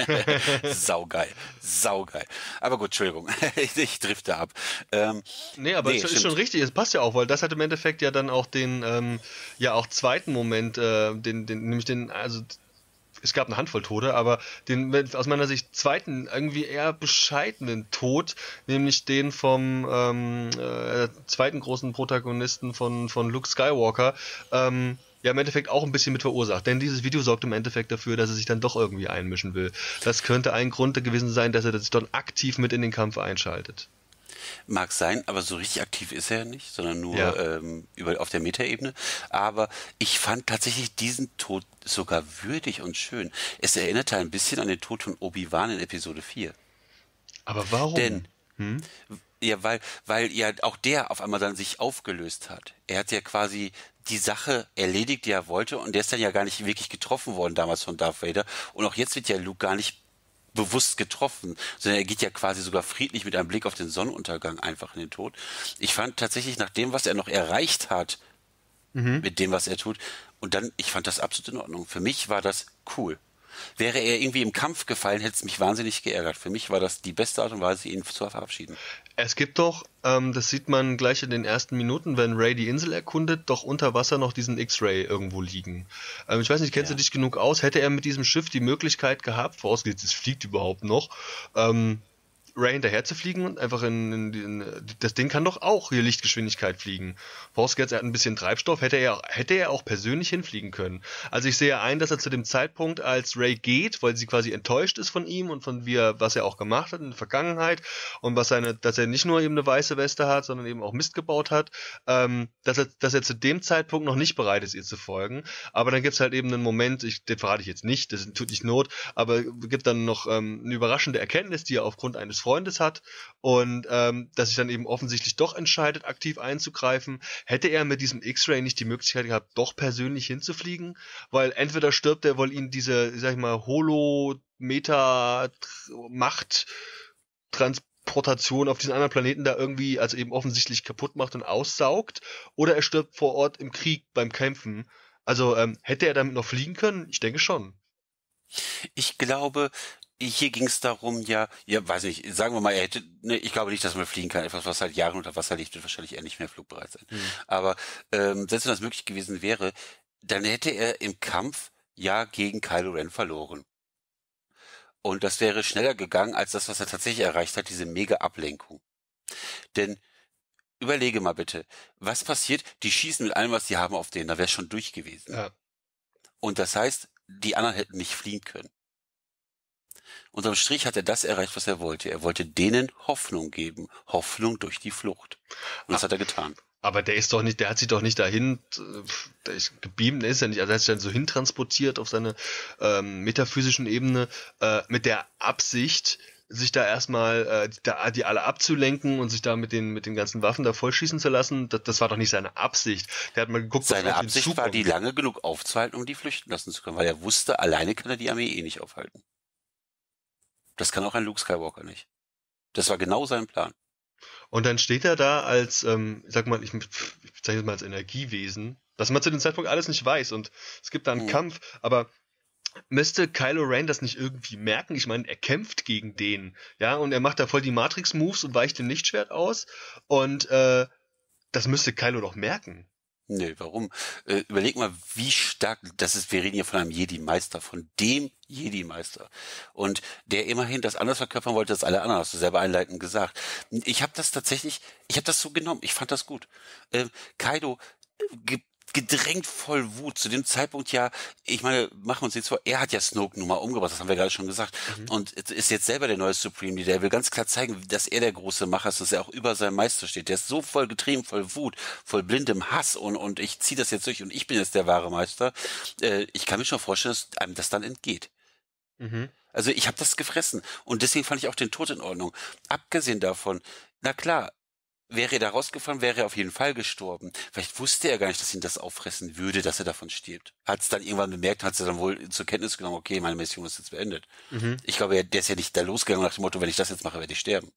Saugeil. Saugeil. Aber gut, Entschuldigung. ich, ich drifte ab. Ähm, nee, aber nee, es ist schon richtig. Es passt ja auch, weil das hat im Endeffekt ja dann auch den, ähm, ja auch zweiten Moment, äh, den, den, nämlich den, also es gab eine Handvoll Tode, aber den aus meiner Sicht zweiten, irgendwie eher bescheidenen Tod, nämlich den vom ähm, äh, zweiten großen Protagonisten von, von Luke Skywalker, ähm, ja im Endeffekt auch ein bisschen mit verursacht. Denn dieses Video sorgt im Endeffekt dafür, dass er sich dann doch irgendwie einmischen will. Das könnte ein Grund gewesen sein, dass er sich dann aktiv mit in den Kampf einschaltet. Mag sein, aber so richtig aktiv ist er ja nicht, sondern nur ja. ähm, über, auf der Metaebene. Aber ich fand tatsächlich diesen Tod sogar würdig und schön. Es erinnerte ein bisschen an den Tod von Obi-Wan in Episode vier. Aber warum? Denn, hm? ja, weil, weil ja auch der auf einmal dann sich aufgelöst hat. Er hat ja quasi die Sache erledigt, die er wollte, und der ist dann ja gar nicht wirklich getroffen worden damals von Darth Vader. Und auch jetzt wird ja Luke gar nicht bewusst getroffen, sondern er geht ja quasi sogar friedlich mit einem Blick auf den Sonnenuntergang einfach in den Tod. Ich fand tatsächlich, nach dem, was er noch erreicht hat, mhm. mit dem, was er tut, und dann, ich fand das absolut in Ordnung. Für mich war das cool. Wäre er irgendwie im Kampf gefallen, hätte es mich wahnsinnig geärgert. Für mich war das die beste Art und Weise, ihn zu verabschieden. Es gibt doch, ähm, das sieht man gleich in den ersten Minuten, wenn Rey die Insel erkundet, doch unter Wasser noch diesen X-Ray irgendwo liegen. Ähm, ich weiß nicht, kennst ja. du dich genug aus? Hätte er mit diesem Schiff die Möglichkeit gehabt, vorausgesetzt, es fliegt überhaupt noch, ähm, Rey hinterher zu fliegen und einfach in, in, in das Ding kann doch auch hier Lichtgeschwindigkeit fliegen. Vorausgesetzt, er hat ein bisschen Treibstoff, hätte er, hätte er auch persönlich hinfliegen können. Also ich sehe ein, dass er zu dem Zeitpunkt, als Rey geht, weil sie quasi enttäuscht ist von ihm und von wie er, was er auch gemacht hat in der Vergangenheit und was seine, dass er nicht nur eben eine weiße Weste hat, sondern eben auch Mist gebaut hat, ähm, dass er, dass er zu dem Zeitpunkt noch nicht bereit ist, ihr zu folgen. Aber dann gibt es halt eben einen Moment, ich, den verrate ich jetzt nicht, das tut nicht Not, aber gibt dann noch ähm, eine überraschende Erkenntnis, die er aufgrund eines Freundes hat und ähm, dass sich dann eben offensichtlich doch entscheidet, aktiv einzugreifen. Hätte er mit diesem X-Ray nicht die Möglichkeit gehabt, doch persönlich hinzufliegen? Weil entweder stirbt er, weil ihn diese, sag ich mal, Holo-Meta-Macht-Transportation auf diesen anderen Planeten da irgendwie, also eben offensichtlich kaputt macht und aussaugt, oder er stirbt vor Ort im Krieg beim Kämpfen. Also ähm, hätte er damit noch fliegen können? Ich denke schon. Ich glaube, hier ging es darum, ja, ja, weiß nicht, sagen wir mal, er hätte, ne, ich glaube nicht, dass man fliegen kann. Etwas, was halt Jahre unter Wasser liegt, wird wahrscheinlich eher nicht mehr flugbereit sein. Mhm. Aber ähm, selbst wenn das möglich gewesen wäre, dann hätte er im Kampf ja gegen Kylo Ren verloren. Und das wäre schneller gegangen, als das, was er tatsächlich erreicht hat, diese mega Ablenkung. Denn überlege mal bitte, was passiert? Die schießen mit allem, was sie haben, auf den, da wäre es schon durch gewesen. Ja. Und das heißt, die anderen hätten nicht fliehen können. Unterm Strich hat er das erreicht, was er wollte. Er wollte denen Hoffnung geben. Hoffnung durch die Flucht. Und das Ach, hat er getan. Aber der ist doch nicht, der hat sich doch nicht dahin, der ist gebeamt, der ist ja nicht, also er hat sich dann so hintransportiert auf seine ähm, metaphysischen Ebene, äh, mit der Absicht, sich da erstmal äh, da, die alle abzulenken und sich da mit den mit den ganzen Waffen da vollschießen zu lassen. Das, das war doch nicht seine Absicht. Der hat mal geguckt, seine Absicht war, die lange genug aufzuhalten, um die flüchten lassen zu können, weil er wusste, alleine kann er die Armee eh nicht aufhalten. Das kann auch ein Luke Skywalker nicht. Das war genau sein Plan. Und dann steht er da als, ähm, ich sag mal, ich, ich bezeichne es mal als Energiewesen, dass man zu dem Zeitpunkt alles nicht weiß und es gibt da einen Mhm. Kampf, aber müsste Kylo Ren das nicht irgendwie merken? Ich meine, er kämpft gegen den, ja, und er macht da voll die Matrix-Moves und weicht dem Lichtschwert aus und äh, das müsste Kylo doch merken. Nö, warum? Äh, überleg mal, wie stark, das ist, wir reden hier von einem Jedi-Meister, von dem Jedi-Meister. Und der immerhin das anders verkörpern wollte als alle anderen, hast du selber einleitend gesagt. Ich habe das tatsächlich, ich habe das so genommen, ich fand das gut. Äh, Kaido äh, ge gedrängt voll Wut, zu dem Zeitpunkt ja, ich meine, machen wir uns nichts vor, er hat ja Snoke nun mal umgebracht, das haben wir gerade schon gesagt, mhm. und ist jetzt selber der neue Supreme Leader, der will ganz klar zeigen, dass er der große Macher ist, dass er auch über seinem Meister steht, der ist so voll getrieben, voll Wut, voll blindem Hass und, und ich ziehe das jetzt durch und ich bin jetzt der wahre Meister, äh, ich kann mir schon vorstellen, dass einem das dann entgeht. Mhm. Also ich habe das gefressen und deswegen fand ich auch den Tod in Ordnung. Abgesehen davon, na klar, wäre er da rausgefahren, wäre er auf jeden Fall gestorben. Vielleicht wusste er gar nicht, dass ihn das auffressen würde, dass er davon stirbt. Hat es dann irgendwann bemerkt, hat es dann wohl zur Kenntnis genommen, okay, meine Mission ist jetzt beendet. Mhm. Ich glaube, der ist ja nicht da losgegangen nach dem Motto, wenn ich das jetzt mache, werde ich sterben.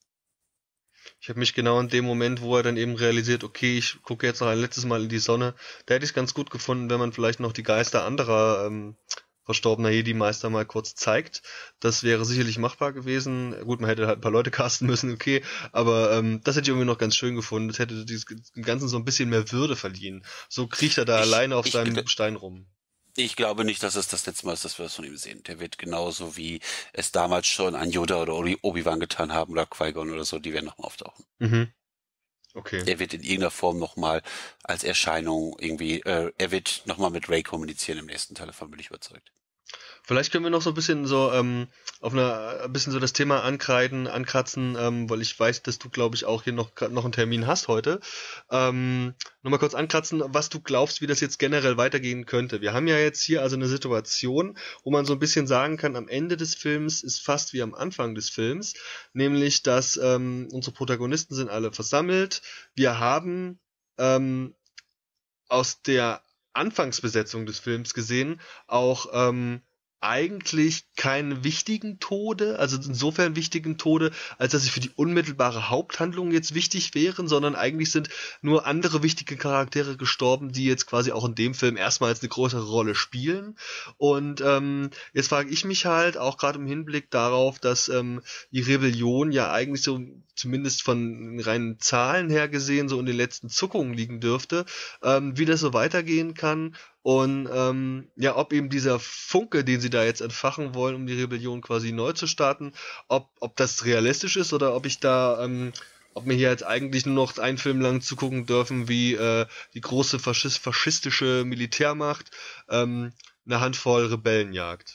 Ich habe mich genau in dem Moment, wo er dann eben realisiert, okay, ich gucke jetzt noch ein letztes Mal in die Sonne, da hätte ich es ganz gut gefunden, wenn man vielleicht noch die Geister anderer ähm, verstorbener Jedi-Meister mal kurz zeigt. Das wäre sicherlich machbar gewesen. Gut, man hätte halt ein paar Leute casten müssen, okay, aber ähm, das hätte ich irgendwie noch ganz schön gefunden. Das hätte dem Ganzen so ein bisschen mehr Würde verliehen. So kriecht er da ich, alleine auf seinem ich, Stein rum. Ich glaube nicht, dass es das letzte Mal ist, dass wir das von ihm sehen. Der wird genauso wie es damals schon an Yoda oder Obi-Wan getan haben oder Qui-Gon oder so, die werden nochmal auftauchen. Mhm. Okay. Er wird in irgendeiner Form nochmal als Erscheinung irgendwie, äh, er wird nochmal mit Rey kommunizieren im nächsten Teil, davon bin ich überzeugt. Vielleicht können wir noch so ein bisschen so ähm, auf einer ein bisschen so das Thema ankreiden, ankratzen, ähm, weil ich weiß, dass du, glaube ich, auch hier noch noch einen Termin hast heute. Ähm, Nochmal kurz ankratzen, was du glaubst, wie das jetzt generell weitergehen könnte. Wir haben ja jetzt hier also eine Situation, wo man so ein bisschen sagen kann, am Ende des Films ist fast wie am Anfang des Films, nämlich, dass ähm, unsere Protagonisten sind alle versammelt. Wir haben ähm, aus der Anfangsbesetzung des Films gesehen auch ähm, eigentlich keine wichtigen Tode, also insofern wichtigen Tode, als dass sie für die unmittelbare Haupthandlung jetzt wichtig wären, sondern eigentlich sind nur andere wichtige Charaktere gestorben, die jetzt quasi auch in dem Film erstmals eine größere Rolle spielen. Und ähm, jetzt frage ich mich halt, auch gerade im Hinblick darauf, dass ähm, die Rebellion ja eigentlich so zumindest von reinen Zahlen her gesehen so in den letzten Zuckungen liegen dürfte, ähm, wie das so weitergehen kann und ähm, ja, ob eben dieser Funke, den sie da jetzt entfachen wollen, um die Rebellion quasi neu zu starten, ob ob das realistisch ist oder ob ich da ähm, ob wir hier jetzt eigentlich nur noch einen Film lang zugucken dürfen, wie äh, die große Faschist faschistische Militärmacht ähm, eine Handvoll Rebellen jagt.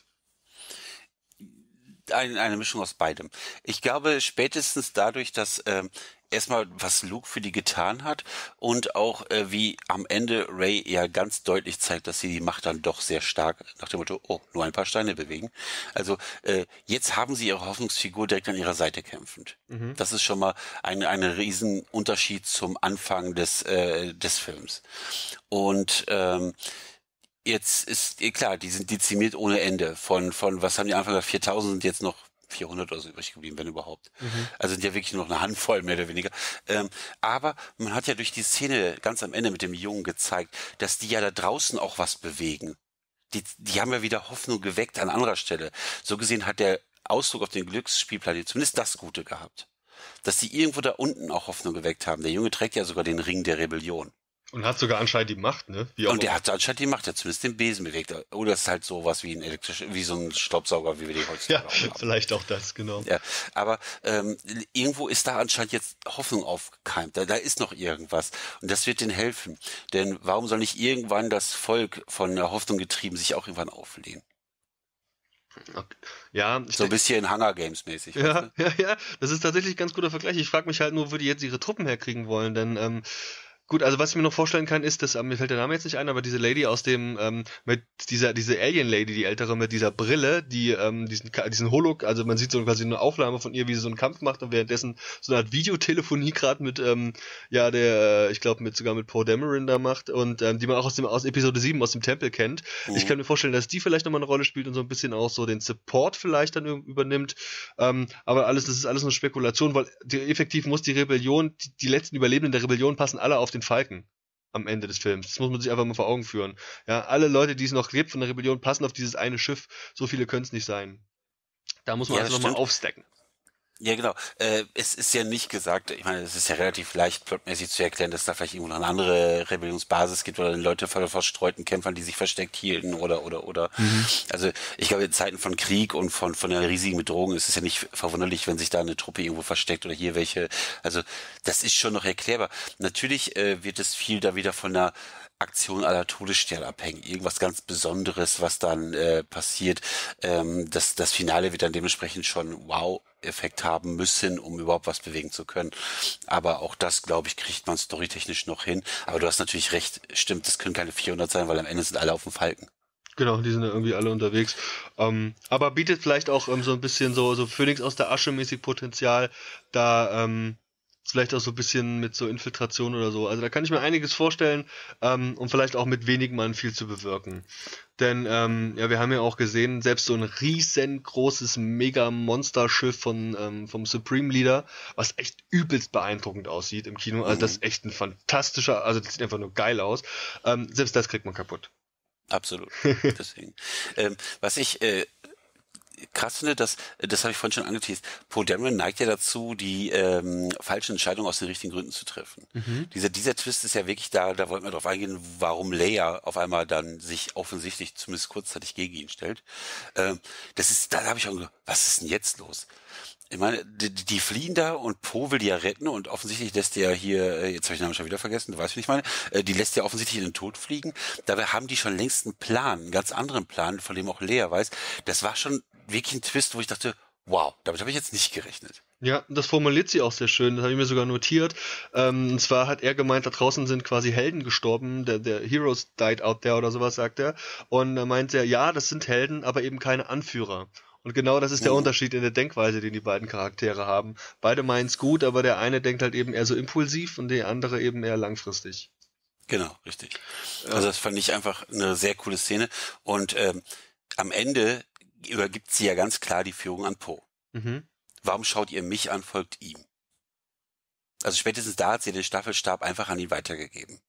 Eine, eine Mischung aus beidem. Ich glaube, spätestens dadurch, dass ähm, erstmal was Luke für die getan hat und auch äh, wie am Ende Rey ja ganz deutlich zeigt, dass sie die Macht dann doch sehr stark nach dem Motto, oh, nur ein paar Steine bewegen. Also äh, jetzt haben sie ihre Hoffnungsfigur direkt an ihrer Seite kämpfend. Mhm. Das ist schon mal ein, ein riesen Unterschied zum Anfang des, äh, des Films. Und ähm, jetzt ist, klar, die sind dezimiert ohne Ende. Von, von was haben die Anfang gesagt, viertausend sind jetzt noch vierhundert oder so übrig geblieben, wenn überhaupt. Mhm. Also sind ja wirklich nur noch eine Handvoll, mehr oder weniger. Ähm, aber man hat ja durch die Szene ganz am Ende mit dem Jungen gezeigt, dass die ja da draußen auch was bewegen. Die, die haben ja wieder Hoffnung geweckt an anderer Stelle. So gesehen hat der Ausflug auf den Glücksspielplanet zumindest das Gute gehabt. Dass die irgendwo da unten auch Hoffnung geweckt haben. Der Junge trägt ja sogar den Ring der Rebellion. Und hat sogar anscheinend die Macht, ne? Wie auch und der hat anscheinend die Macht, der zumindest den Besen bewegt. Oder ist halt sowas wie ein elektrisch, wie so ein Staubsauger, wie wir die heutzutage ja, haben. Vielleicht auch das, genau. Ja, aber ähm, irgendwo ist da anscheinend jetzt Hoffnung aufgekeimt. Da, da ist noch irgendwas. Und das wird denen helfen. Denn warum soll nicht irgendwann das Volk von der Hoffnung getrieben sich auch irgendwann auflehnen? Okay. Ja, so ein bisschen Hunger Games mäßig. Ja, weißt du? ja, ja, das ist tatsächlich ein ganz guter Vergleich. Ich frage mich halt nur, wo die jetzt ihre Truppen herkriegen wollen, denn ähm, Gut, also was ich mir noch vorstellen kann, ist, dass, ähm, mir fällt der Name jetzt nicht ein, aber diese Lady aus dem, ähm, mit dieser, diese Alien-Lady, die ältere, mit dieser Brille, die, ähm, diesen, Ka- diesen Holog, also man sieht so quasi eine Aufnahme von ihr, wie sie so einen Kampf macht und währenddessen so eine Art Videotelefonie gerade mit, ähm, ja, der, äh, ich glaube, mit sogar mit Poe Dameron da macht und, ähm, die man auch aus dem, aus Episode sieben, aus dem Tempel kennt. Mhm. Ich kann mir vorstellen, dass die vielleicht nochmal eine Rolle spielt und so ein bisschen auch so den Support vielleicht dann ü- übernimmt. Ähm, aber alles, das ist alles nur Spekulation, weil die, effektiv muss die Rebellion, die, die letzten Überlebenden der Rebellion passen alle auf den Falken am Ende des Films. Das muss man sich einfach mal vor Augen führen. Ja, alle Leute, die es noch gibt von der Rebellion, passen auf dieses eine Schiff. So viele können es nicht sein. Da muss man Ja, also das nochmal stimmt. aufstacken. Ja, genau. Äh, es ist ja nicht gesagt, ich meine, es ist ja relativ leicht plotmäßig zu erklären, dass da vielleicht irgendwo noch eine andere Rebellionsbasis gibt oder Leute von verstreuten Kämpfern, die sich versteckt hielten oder, oder, oder. Also, ich glaube, in Zeiten von Krieg und von, von einer riesigen Bedrohung ist es ja nicht verwunderlich, wenn sich da eine Truppe irgendwo versteckt oder hier welche. Also, das ist schon noch erklärbar. Natürlich äh, wird es viel da wieder von einer Aktion aller Todesstern abhängen. Irgendwas ganz Besonderes, was dann äh, passiert. Ähm, das, das Finale wird dann dementsprechend schon Wow-Effekt haben müssen, um überhaupt was bewegen zu können. Aber auch das, glaube ich, kriegt man storytechnisch noch hin. Aber du hast natürlich recht, stimmt, das können keine vierhundert sein, weil am Ende sind alle auf dem Falken. Genau, die sind ja irgendwie alle unterwegs. Ähm, aber bietet vielleicht auch ähm, so ein bisschen so, so Phönix aus der Asche mäßig Potenzial, da ähm, vielleicht auch so ein bisschen mit so Infiltration oder so. Also da kann ich mir einiges vorstellen, ähm, um vielleicht auch mit wenigen Mann viel zu bewirken. Denn ähm, ja, wir haben ja auch gesehen, selbst so ein riesengroßes Mega-Monster-Schiff von ähm, vom Supreme Leader, was echt übelst beeindruckend aussieht im Kino. Also das ist echt ein fantastischer, also das sieht einfach nur geil aus. Ähm, selbst das kriegt man kaputt. Absolut. Deswegen. ähm, was ich äh, krass finde, das, das habe ich vorhin schon angeteased. Poe Dameron neigt ja dazu, die ähm, falschen Entscheidungen aus den richtigen Gründen zu treffen. Mhm. Dieser, dieser Twist ist ja wirklich da, da wollten wir drauf eingehen, warum Leia auf einmal dann sich offensichtlich zumindest kurzzeitig gegen ihn stellt. Ähm, das ist, da habe ich auch gedacht, was ist denn jetzt los? Ich meine, die, die fliehen da und Poe will die ja retten und offensichtlich lässt der hier, äh, jetzt habe ich den Namen schon wieder vergessen, du weißt, wie ich meine, äh, die lässt ja offensichtlich in den Tod fliegen. Dabei haben die schon längst einen Plan, einen ganz anderen Plan, von dem auch Leia weiß. Das war schon wirklich ein Twist, wo ich dachte, wow, damit habe ich jetzt nicht gerechnet. Ja, das formuliert sie auch sehr schön, das habe ich mir sogar notiert. Ähm, und zwar hat er gemeint, da draußen sind quasi Helden gestorben, der, der Heroes died out there oder sowas, sagt er. Und da meint er, ja, das sind Helden, aber eben keine Anführer. Und genau das ist der Mhm. Unterschied in der Denkweise, den die beiden Charaktere haben. Beide meinen es gut, aber der eine denkt halt eben eher so impulsiv und der andere eben eher langfristig. Genau, richtig. Also das fand ich einfach eine sehr coole Szene. Und ähm, am Ende übergibt sie ja ganz klar die Führung an Poe. Mhm. Warum schaut ihr mich an, folgt ihm? Also spätestens da hat sie den Staffelstab einfach an ihn weitergegeben.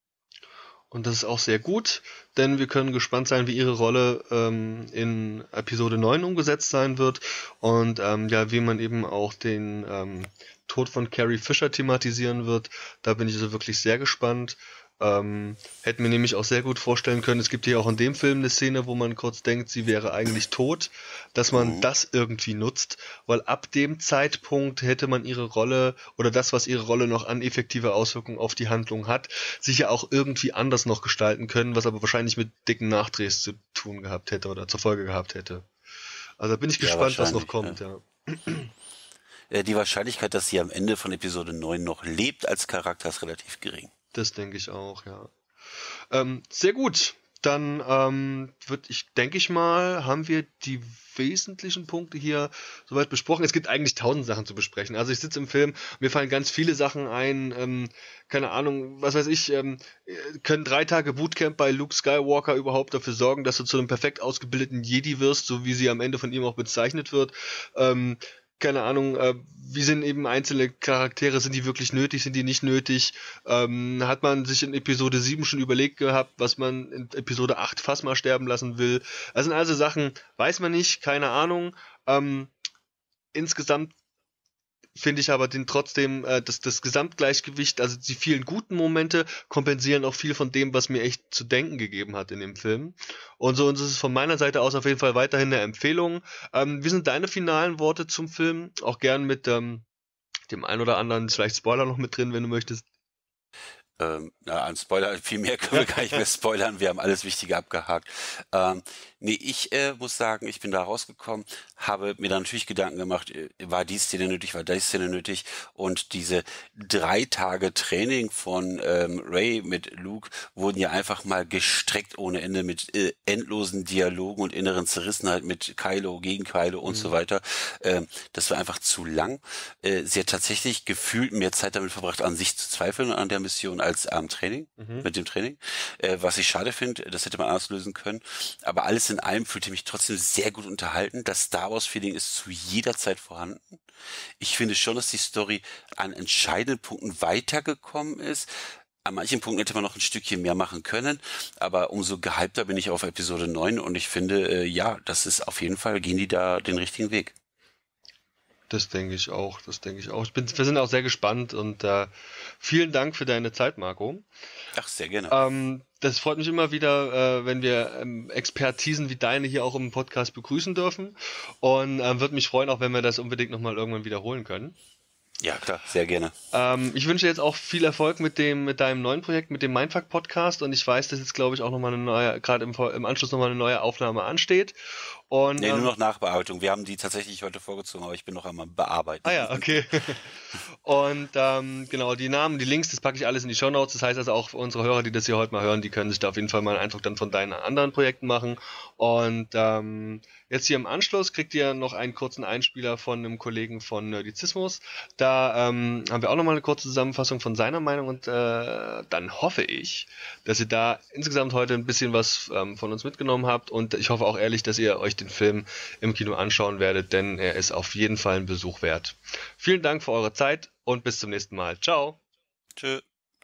Und das ist auch sehr gut, denn wir können gespannt sein, wie ihre Rolle ähm, in Episode neun umgesetzt sein wird und ähm, ja, wie man eben auch den ähm, Tod von Carrie Fisher thematisieren wird. Da bin ich also wirklich sehr gespannt. Ähm, hätten mir nämlich auch sehr gut vorstellen können, es gibt hier auch in dem Film eine Szene, wo man kurz denkt, sie wäre eigentlich tot, dass man Mhm. das irgendwie nutzt, weil ab dem Zeitpunkt hätte man ihre Rolle oder das, was ihre Rolle noch an effektive Auswirkungen auf die Handlung hat, sicher auch irgendwie anders noch gestalten können, was aber wahrscheinlich mit dicken Nachdrehs zu tun gehabt hätte oder zur Folge gehabt hätte. Also da bin ich Ja, gespannt, was noch wahrscheinlich, kommt, ja. Äh, Die Wahrscheinlichkeit, dass sie am Ende von Episode neun noch lebt als Charakter, ist relativ gering. Das denke ich auch, ja. Ähm, sehr gut. Dann ähm, wird ich, denke ich mal, haben wir die wesentlichen Punkte hier soweit besprochen. Es gibt eigentlich tausend Sachen zu besprechen. Also ich sitze im Film, mir fallen ganz viele Sachen ein, ähm, keine Ahnung, was weiß ich, ähm, können drei Tage Bootcamp bei Luke Skywalker überhaupt dafür sorgen, dass du zu einem perfekt ausgebildeten Jedi wirst, so wie sie am Ende von ihm auch bezeichnet wird. Ähm, keine Ahnung, äh, wie sind eben einzelne Charaktere, sind die wirklich nötig, sind die nicht nötig? Ähm, hat man sich in Episode sieben schon überlegt gehabt, was man in Episode acht fast mal sterben lassen will? Das sind also Sachen, weiß man nicht, keine Ahnung. Ähm, insgesamt finde ich aber den trotzdem, äh, das, das Gesamtgleichgewicht, also die vielen guten Momente kompensieren auch viel von dem, was mir echt zu denken gegeben hat in dem Film. Und so ist es von meiner Seite aus auf jeden Fall weiterhin eine Empfehlung. Ähm, wie sind deine finalen Worte zum Film? Auch gern mit ähm, dem ein oder anderen, vielleicht Spoiler noch mit drin, wenn du möchtest. Ähm, na, an Spoiler, viel mehr können wir gar nicht mehr spoilern. Wir haben alles Wichtige abgehakt. Ähm, nee, ich äh, muss sagen, ich bin da rausgekommen, habe mir da natürlich Gedanken gemacht, äh, war die Szene nötig, war die Szene nötig? Und diese drei Tage Training von ähm, Rey mit Luke wurden ja einfach mal gestreckt ohne Ende mit äh, endlosen Dialogen und inneren Zerrissenheit mit Kylo, gegen Kylo und mhm. so weiter. Ähm, das war einfach zu lang. Äh, sie hat tatsächlich gefühlt mehr Zeit damit verbracht, an sich zu zweifeln und an der Mission als am Training, mhm. mit dem Training. Äh, was ich schade finde, das hätte man anders lösen können. Aber alles in allem fühlte mich trotzdem sehr gut unterhalten. Das Star Wars-Feeling ist zu jeder Zeit vorhanden. Ich finde schon, dass die Story an entscheidenden Punkten weitergekommen ist. An manchen Punkten hätte man noch ein Stückchen mehr machen können, aber umso gehypter bin ich auf Episode neun und ich finde, äh, ja, das ist auf jeden Fall, gehen die da den richtigen Weg. Das denke ich auch, das denke ich auch. Ich bin, wir sind auch sehr gespannt und äh, vielen Dank für deine Zeit, Marco. Ach, sehr gerne. Ähm, das freut mich immer wieder, äh, wenn wir ähm, Expertisen wie deine hier auch im Podcast begrüßen dürfen und äh, würde mich freuen, auch wenn wir das unbedingt nochmal irgendwann wiederholen können. Ja, klar, sehr gerne. Ähm, ich wünsche jetzt auch viel Erfolg mit dem, mit deinem neuen Projekt, mit dem Mindfuck Podcast und ich weiß, dass jetzt, glaube ich, auch nochmal eine neue, gerade im, im Anschluss nochmal eine neue Aufnahme ansteht. Und, nee, ähm, nur noch Nachbearbeitung. Wir haben die tatsächlich heute vorgezogen, aber ich bin noch einmal bearbeiten. Ah ja, okay. Und ähm, genau, die Namen, die Links, das packe ich alles in die Shownotes. Das heißt also auch für unsere Hörer, die das hier heute mal hören, die können sich da auf jeden Fall mal einen Eindruck dann von deinen anderen Projekten machen. Und ähm, jetzt hier im Anschluss kriegt ihr noch einen kurzen Einspieler von einem Kollegen von Nerdizismus. Da ähm, haben wir auch nochmal eine kurze Zusammenfassung von seiner Meinung und äh, dann hoffe ich, dass ihr da insgesamt heute ein bisschen was ähm, von uns mitgenommen habt und ich hoffe auch ehrlich, dass ihr euch den Film im Kino anschauen werdet, denn er ist auf jeden Fall ein Besuch wert. Vielen Dank für eure Zeit und bis zum nächsten Mal. Ciao. Tschö.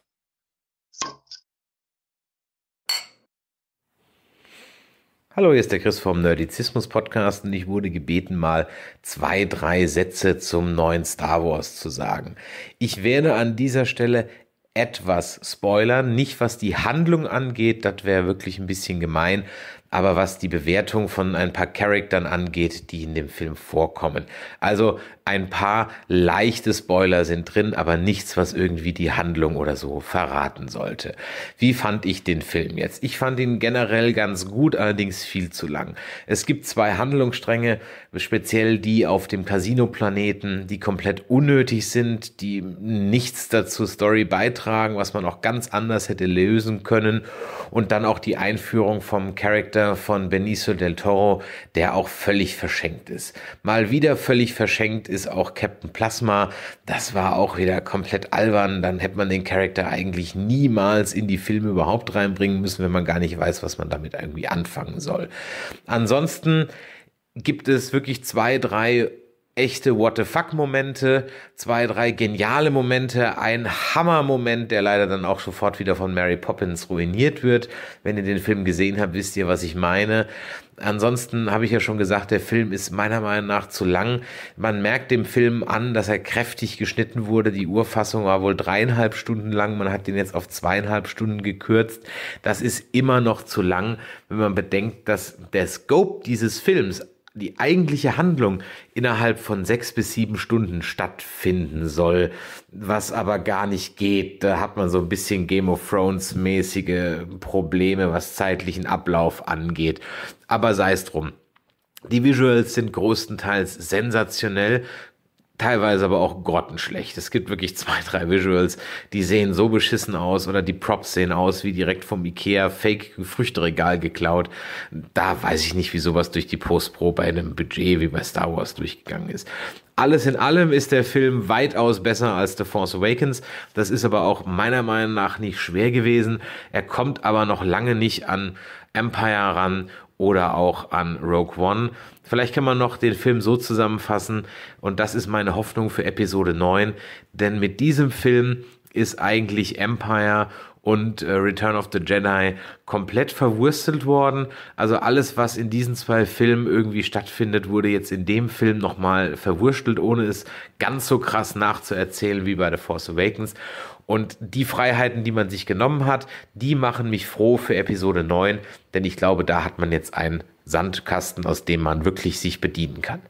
Hallo, hier ist der Chris vom Nerdizismus Podcast und ich wurde gebeten, mal zwei, drei Sätze zum neuen Star Wars zu sagen. Ich werde an dieser Stelle etwas spoilern, nicht was die Handlung angeht, das wäre wirklich ein bisschen gemein, aber was die Bewertung von ein paar Charaktern angeht, die in dem Film vorkommen. Also ein paar leichte Spoiler sind drin, aber nichts, was irgendwie die Handlung oder so verraten sollte. Wie fand ich den Film jetzt? Ich fand ihn generell ganz gut, allerdings viel zu lang. Es gibt zwei Handlungsstränge, speziell die auf dem Casino-Planeten, die komplett unnötig sind, die nichts dazu Story beitragen, was man auch ganz anders hätte lösen können. Und dann auch die Einführung vom Charakter von Benicio del Toro, der auch völlig verschenkt ist. Mal wieder völlig verschenkt ist auch Captain Plasma. Das war auch wieder komplett albern. Dann hätte man den Charakter eigentlich niemals in die Filme überhaupt reinbringen müssen, wenn man gar nicht weiß, was man damit irgendwie anfangen soll. Ansonsten gibt es wirklich zwei, drei echte What-the-fuck-Momente, zwei, drei geniale Momente, ein Hammer-Moment, der leider dann auch sofort wieder von Mary Poppins ruiniert wird. Wenn ihr den Film gesehen habt, wisst ihr, was ich meine. Ansonsten habe ich ja schon gesagt, der Film ist meiner Meinung nach zu lang. Man merkt dem Film an, dass er kräftig geschnitten wurde. Die Urfassung war wohl dreieinhalb Stunden lang. Man hat den jetzt auf zweieinhalb Stunden gekürzt. Das ist immer noch zu lang, wenn man bedenkt, dass der Scope dieses Films, die eigentliche Handlung, innerhalb von sechs bis sieben Stunden stattfinden soll, was aber gar nicht geht. Da hat man so ein bisschen Game of Thrones mäßige Probleme, was zeitlichen Ablauf angeht. Aber sei es drum. Die Visuals sind größtenteils sensationell, teilweise aber auch grottenschlecht. Es gibt wirklich zwei, drei Visuals, die sehen so beschissen aus oder die Props sehen aus wie direkt vom Ikea Fake-Früchteregal geklaut. Da weiß ich nicht, wie sowas durch die Post-Pro bei einem Budget wie bei Star Wars durchgegangen ist. Alles in allem ist der Film weitaus besser als The Force Awakens. Das ist aber auch meiner Meinung nach nicht schwer gewesen. Er kommt aber noch lange nicht an Empire ran oder auch an Rogue One. Vielleicht kann man noch den Film so zusammenfassen, und das ist meine Hoffnung für Episode neun, denn mit diesem Film ist eigentlich Empire und äh, Return of the Jedi komplett verwurstelt worden. Also alles, was in diesen zwei Filmen irgendwie stattfindet, wurde jetzt in dem Film nochmal verwurstelt, ohne es ganz so krass nachzuerzählen wie bei The Force Awakens. Und die Freiheiten, die man sich genommen hat, die machen mich froh für Episode neun, denn ich glaube, da hat man jetzt einen Sandkasten, aus dem man wirklich sich bedienen kann.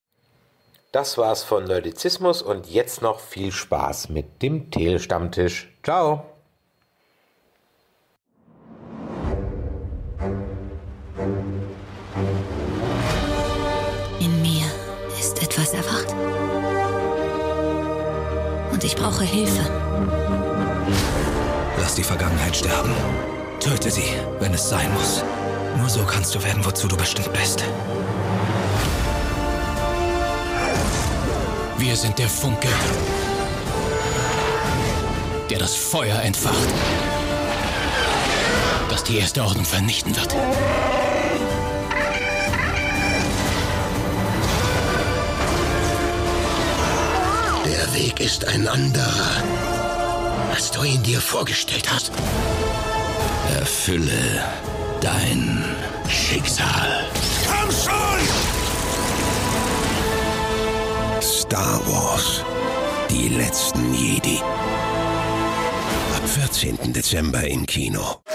Das war's von Nerdizismus und jetzt noch viel Spaß mit dem Tele-Stammtisch. Ciao! brauche Hilfe. Lass die Vergangenheit sterben. Töte sie, wenn es sein muss. Nur so kannst du werden, wozu du bestimmt bist. Wir sind der Funke, der das Feuer entfacht, das die Erste Ordnung vernichten wird. Der Weg ist ein anderer, als du ihn dir vorgestellt hast. Erfülle dein Schicksal. Komm schon! Star Wars. Die letzten Jedi. Ab vierzehnten Dezember im Kino.